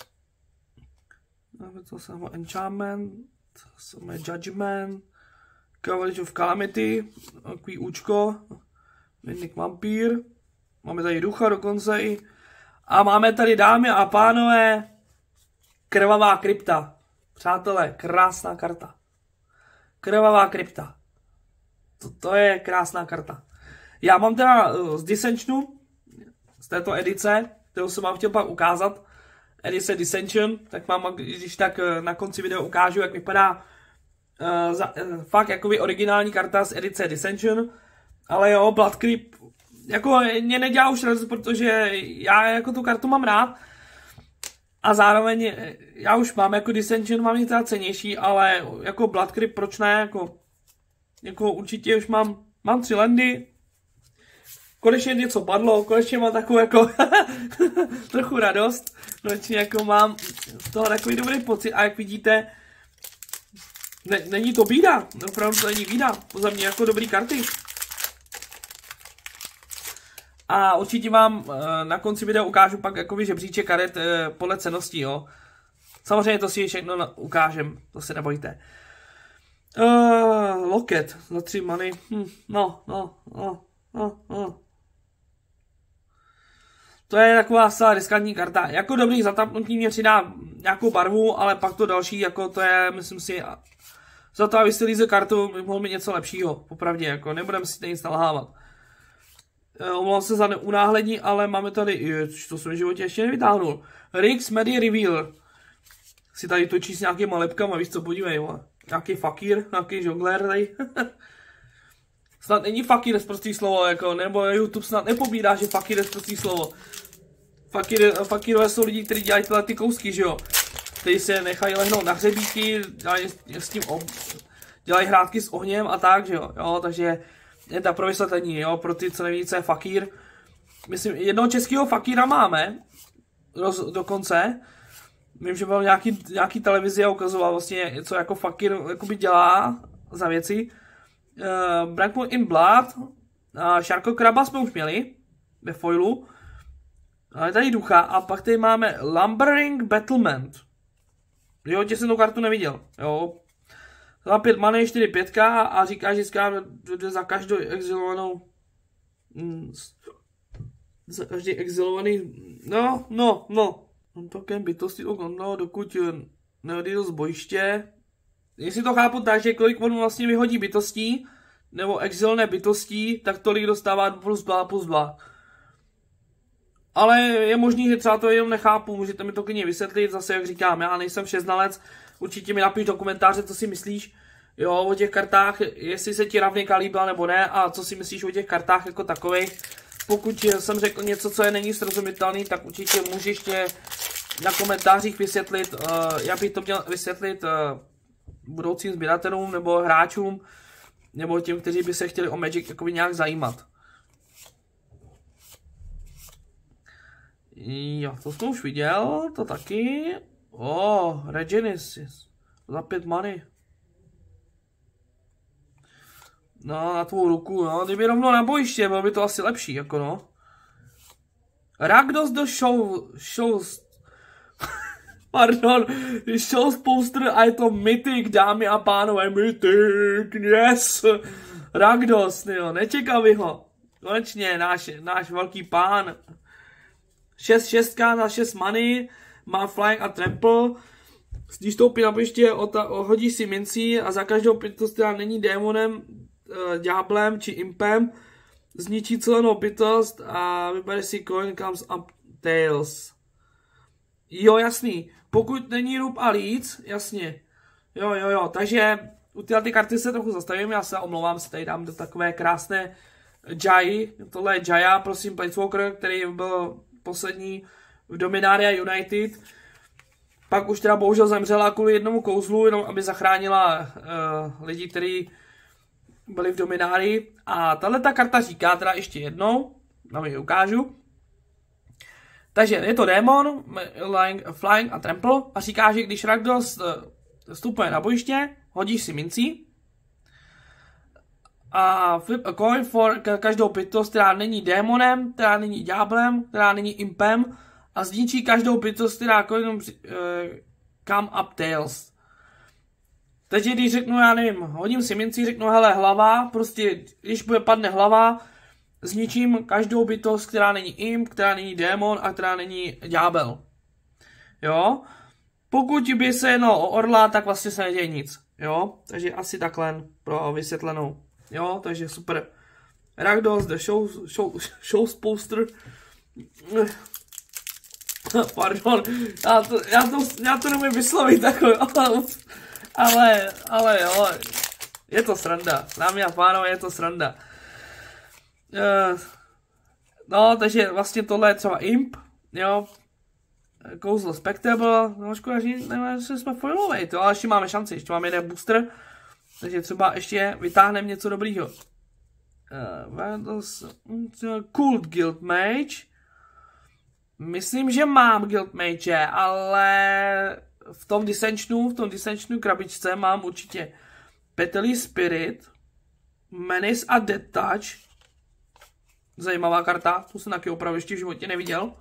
to samo Enchantment, samé Judgment, Cavalier of Calamity, takový účko, Midnight Vampír, máme tady ducha dokonce i, a máme tady, dámy a pánové, Krvavá krypta. Přátelé, krásná karta. Krvavá krypta. To, to je krásná karta. Já mám teda uh, z Dissensionu, z této edice, kterou jsem vám chtěl pak ukázat, edice Dissension, tak vám, když tak uh, na konci videa ukážu, jak vypadá uh, za, uh, fakt jakoby originální karta z edice Dissension, ale jo, Blood Creep, jako mě nedělá už radost, protože já jako tu kartu mám rád a zároveň já už mám jako Dissension, mám ji teda cenější, ale jako Blood Creep, proč ne, jako, jako určitě už mám, mám tři landy, konečně něco padlo, konečně mám takovou jako trochu radost, konečně jako mám z toho takový dobrý pocit a jak vidíte, ne, není to bída, opravdu to není bída, to za mě jako dobrý karty. A určitě vám na konci videa ukážu pak jakoby žebříček karet podle ceností, jo. Samozřejmě to si všechno ukážem, to se nebojte. Uh, loket za tři many, hm, no, no, no, no, no. To je taková zcela riskantní karta. Jako dobrý zatapnutí mě přidá nějakou barvu, ale pak to další, jako to je, myslím si, za to, aby si líze kartu, mohl mít něco lepšího, popravdě, jako nebudeme si nic nalhávat. Omlouvám se za unáhlení, ale máme tady, to jsem v životě ještě nevytáhnul. Rix Medi Reveal. Si tady točí s nějakýma lepkama, víš co, podívej, jo. Nějaký fakír, nějaký žonglér tady. Snad není fakír zprostý slovo, jako, nebo YouTube snad nepobírá, že fakír je zprostý slovo. Fakír, fakírové jsou lidi, kteří dělají tyhle ty kousky, že jo. Kteří se nechají lehnout na hřebíky, dělají s tím, dělají hrátky s ohněm a tak, že jo. Jo, takže je ta pro vysvětlení, jo, pro ty, co neví, co je fakír. Myslím, jednoho českého fakíra máme, roz, dokonce. Vím, že byl nějaký, nějaký televizi a ukazoval vlastně, co jako fakír jakoby dělá za věci. Uh, Blackmoon in Blood, uh, Sharko Kraba jsme už měli, ve foilu. Ale tady ducha a pak tady máme Lumbering Battlement. Jo, tě jsem tu kartu neviděl, jo. Za pět many, čtyři pětka a říká, že získá za každou exilovanou... Mm, za každý exilovaný... No, no, no. On token bytosti no, dokud neodjde z bojiště. Jestli to chápu tak, že kolik on vlastně vyhodí bytostí, nebo exilné bytostí, tak tolik dostává plus dva plus dva. Ale je možný, že třeba to jenom nechápu, můžete mi to klidně vysvětlit, zase jak říkám, já nejsem všeznalec, určitě mi napiš do komentáře, co si myslíš, jo, o těch kartách, jestli se ti ravněka líbila nebo ne, a co si myslíš o těch kartách jako takových. Pokud jsem řekl něco, co je není srozumitelný, tak určitě můžeš ještě na komentářích vysvětlit, uh, já bych to měl vysvětlit uh, budoucím sběratelům nebo hráčům, nebo těm, kteří by se chtěli o Magic jakoby nějak zajímat. Jo, to jsem už viděl, to taky. O, oh, Regenesis. Za pět many. No, na tvou ruku, no. Kdyby rovnou na bojiště, bylo by to asi lepší, jako no. Rakdos do show... shows... Pardon, show poster a je to Mythic, dámy a pánové, Mythic, yes, Rakdos, jo, nečekal bych ho, konečně náš, náš velký pán, šest šestka za šest money, má flying a trample, když stoupí na bojiště, hodí si mincí a za každou bytost, která není démonem, e, ďáblem či impem, zničí celou bytost a vybere si coin comes up tails. Jo, jasný. Pokud není rub a líc, jasně. Jo, jo, jo. Takže u tyhle ty karty se trochu zastavím, já se omlouvám, se tady dám do takové krásné Jai. Tohle je Jaya, prosím, Planeswalker, který byl poslední v Dominaria United. Pak už teda bohužel zemřela kvůli jednomu kouzlu, jenom aby zachránila uh, lidi, kteří byli v Dominárii. A tahle ta karta říká teda ještě jednou, vám ji ukážu. Takže je to démon, flying a trample a říká, že když Rakdos vstupuje na bojiště, hodíš si mincí a flip a coin for každou bytost, která není démonem, která není ďáblem, která není impem a zničí každou bytost, která coinem uh, come up tails. Takže když řeknu, já nevím, hodím si mincí, řeknu, hele, hlava, prostě když bude padne hlava, zničím každou bytost, která není imp, která není démon a která není ďábel. Jo? Pokud by se jednalo o orla, tak vlastně se neděje nic. Jo? Takže asi takhle pro vysvětlenou. Jo? Takže super. Rakdos, the show, show, show poster. Pardon. Já to, já to, já to nemůžu vyslovit takhle. Ale, ale jo. Je to sranda. Dámy a pánové, je to sranda. Uh, no, takže vlastně tohle je třeba imp, jo, kouzlo spectable, no škoda, že nevím, že jsme foilovej, to, ale ještě máme šanci, ještě máme jeden booster, takže třeba ještě vytáhneme něco dobrýho. Uh, Kult Guild Mage, myslím, že mám Guild Mage, ale v tom Dissensionu, v tom Dissensionu krabičce mám určitě Petalý Spirit, Menace a Death Touch. Zajímavá karta, tu jsem taky opravdu ještě v životě neviděl.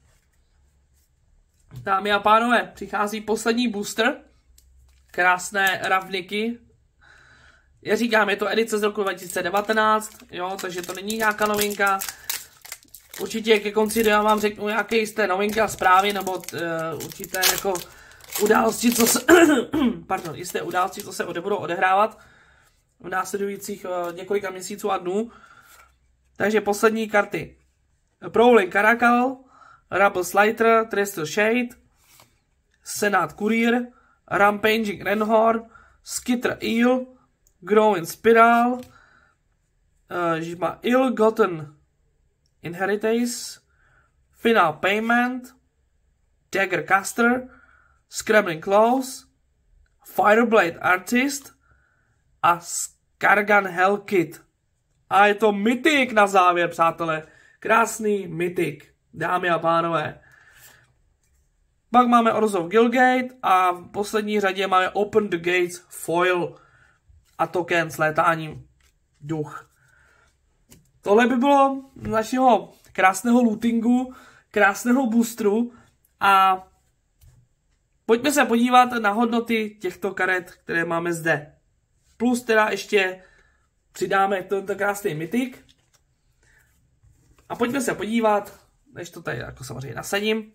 Dámy a pánové, přichází poslední booster. Krásné ravniky. Já říkám, je to edice z roku dva tisíce devatenáct, jo, takže to není nějaká novinka. Určitě ke konci já vám řeknu nějaké jisté novinky a zprávy, nebo uh, určité jako události, co se, pardon, jisté události, co se budou odehrávat v následujících uh, několika měsíců a dnů. Takže poslední karty. Prowling Caracal, Rebel Slider, Trestle Shade, Senate Courier, Rampaging Renhorn, Skitter Eel, Growing Spiral, uh, Ill-Gotten Inheritance, Final Payment, Dagger Caster, Scrabbling Claws, Fireblade Artist a Skargan Hell Kit. A je to Mythic na závěr, přátelé. Krásný Mythic, dámy a pánové. Pak máme Orzhov Guildgate a v poslední řadě máme Open the Gates Foil a token s létáním duch. Tohle by bylo z našeho krásného lootingu, krásného boosteru a pojďme se podívat na hodnoty těchto karet, které máme zde. Plus teda ještě přidáme tento krásný Mythic. A pojďme se podívat, než to tady jako samozřejmě nasadím.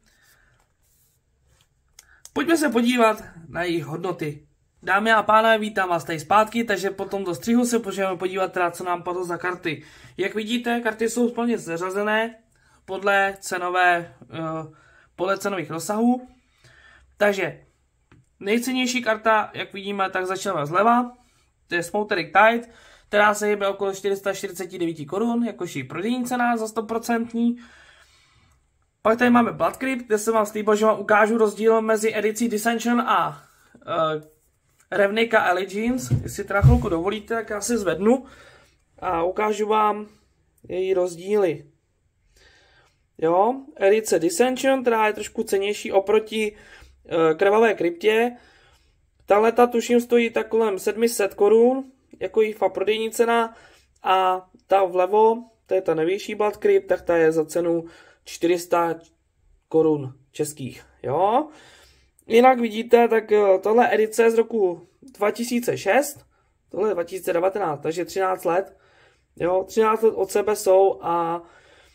Pojďme se podívat na jejich hodnoty. Dámy a pánové, vítám vás tady zpátky, takže po tomto střihu se můžeme podívat teda, co nám padlo za karty. Jak vidíte, karty jsou plně zařazené podle cenové, uh, podle cenových rozsahů. Takže nejcennější karta, jak vidíme, tak začneme zleva. To je Smothering Tide, která se hýbe okolo čtyři sta čtyřicet devět korun, jakož i prodejní cena za sto procent. Pak tady máme Blood Crypt, kde jsem vám slíbil, že vám ukážu rozdíl mezi edicí Dissension a uh, Ravnica Allegiance. Jestli teda chvilku dovolíte, tak já si zvednu a ukážu vám její rozdíly. Jo, edice Dissension, která je trošku cenější oproti uh, Krvavé kryptě. Tahle ta tuším stojí tak kolem sedm set korun, jako jí fakt prodejní cena, a ta vlevo, to je ta nejvyšší Blood Crypt, tak ta je za cenu čtyři sta korun českých, jo. jinak vidíte, tak tohle edice z roku dva tisíce šest, tohle je dva tisíce devatenáct, takže třináct let. Jo, třináct let od sebe jsou a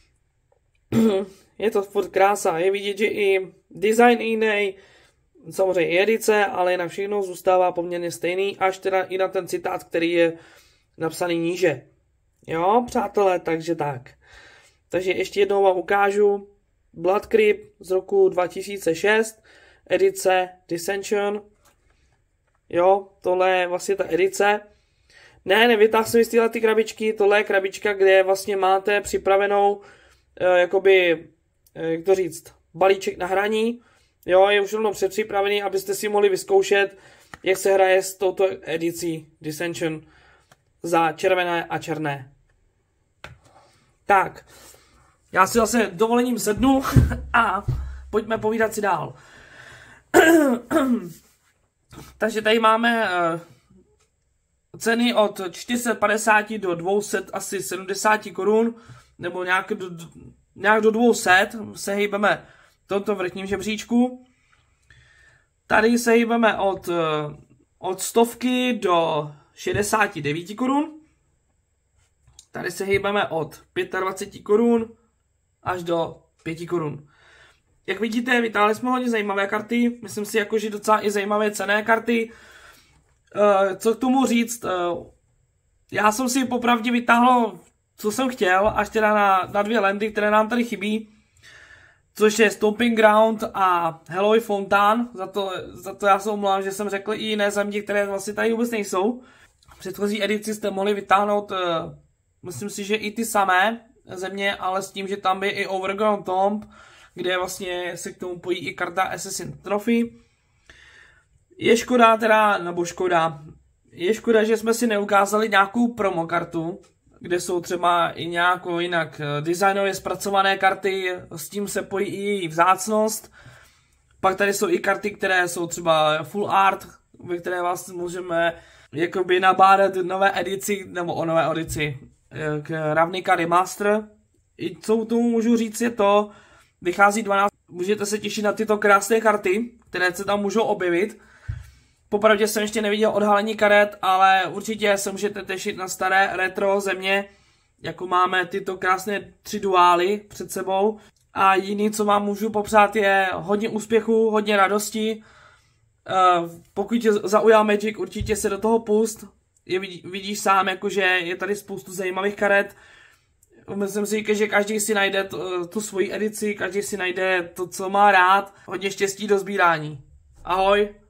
je to furt krása. Je vidět, že i design jiný, samozřejmě i edice, ale jinak všechno zůstává poměrně stejný, až teda i na ten citát, který je napsaný níže. Jo, přátelé, takže tak. Takže ještě jednou vám ukážu Blood Creep z roku dva tisíce šest, edice Dissension. Jo, tohle je vlastně ta edice. Ne, nevytáhl jsem z téhle ty krabičky, tohle je krabička, kde vlastně máte připravenou, eh, jakoby, eh, jak to říct, balíček na hraní. Jo, je už rovnou předpřipravený, abyste si mohli vyzkoušet, jak se hraje s touto edicí Dissension za červené a černé. Tak, já si zase dovolením sednu a pojďme povídat si dál. Takže tady máme uh, ceny od čtyři sta padesát do dvě stě asi sedmdesát korun, nebo nějak do, nějak do dvě stě se hejbeme v tomto vrchním žebříčku. Tady se hejbeme od, uh, od stovky do šedesát devět korun. Tady se hejbeme od dvacet pět korun až do pět korun. Jak vidíte, vytáhli jsme hodně zajímavé karty, myslím si, jako, že docela i zajímavé cenné karty. Uh, co k tomu říct, uh, já jsem si popravdě vytáhl, co jsem chtěl, až teda na, na dvě landy, které nám tady chybí, což je Stomping Ground a Helloy Fontaine. Za to, za to já se omlouvám, že jsem řekl i jiné země, které vlastně tady vůbec nejsou. V předchozí edici jste mohli vytáhnout, uh, myslím si, že i ty samé země, ale s tím, že tam je i Overground Tomb, kde vlastně se k tomu pojí i karta Assassin Trophy. Je škoda teda, nebo škoda, je škoda, že jsme si neukázali nějakou promo kartu, kde jsou třeba i nějakou jinak designově zpracované karty, s tím se pojí i její vzácnost. Pak tady jsou i karty, které jsou třeba full art, ve které vás můžeme jakoby nabádat nové edici, nebo o nové edici k Ravnica Remaster. I co tomu můžu říct je to, vychází dvanáct, můžete se těšit na tyto krásné karty, které se tam můžou objevit. Popravdě jsem ještě neviděl odhalení karet, ale určitě se můžete těšit na staré retro země, jako máme tyto krásné tři duály před sebou. A jiný, co vám můžu popřát, je hodně úspěchu, hodně radosti. Pokud tě zaujal Magic, určitě se do toho pust. Je, vidíš sám, jakože je tady spoustu zajímavých karet. Myslím si, že každý si najde tu, tu svoji edici, každý si najde to, co má rád. Hodně štěstí do sbírání. Ahoj!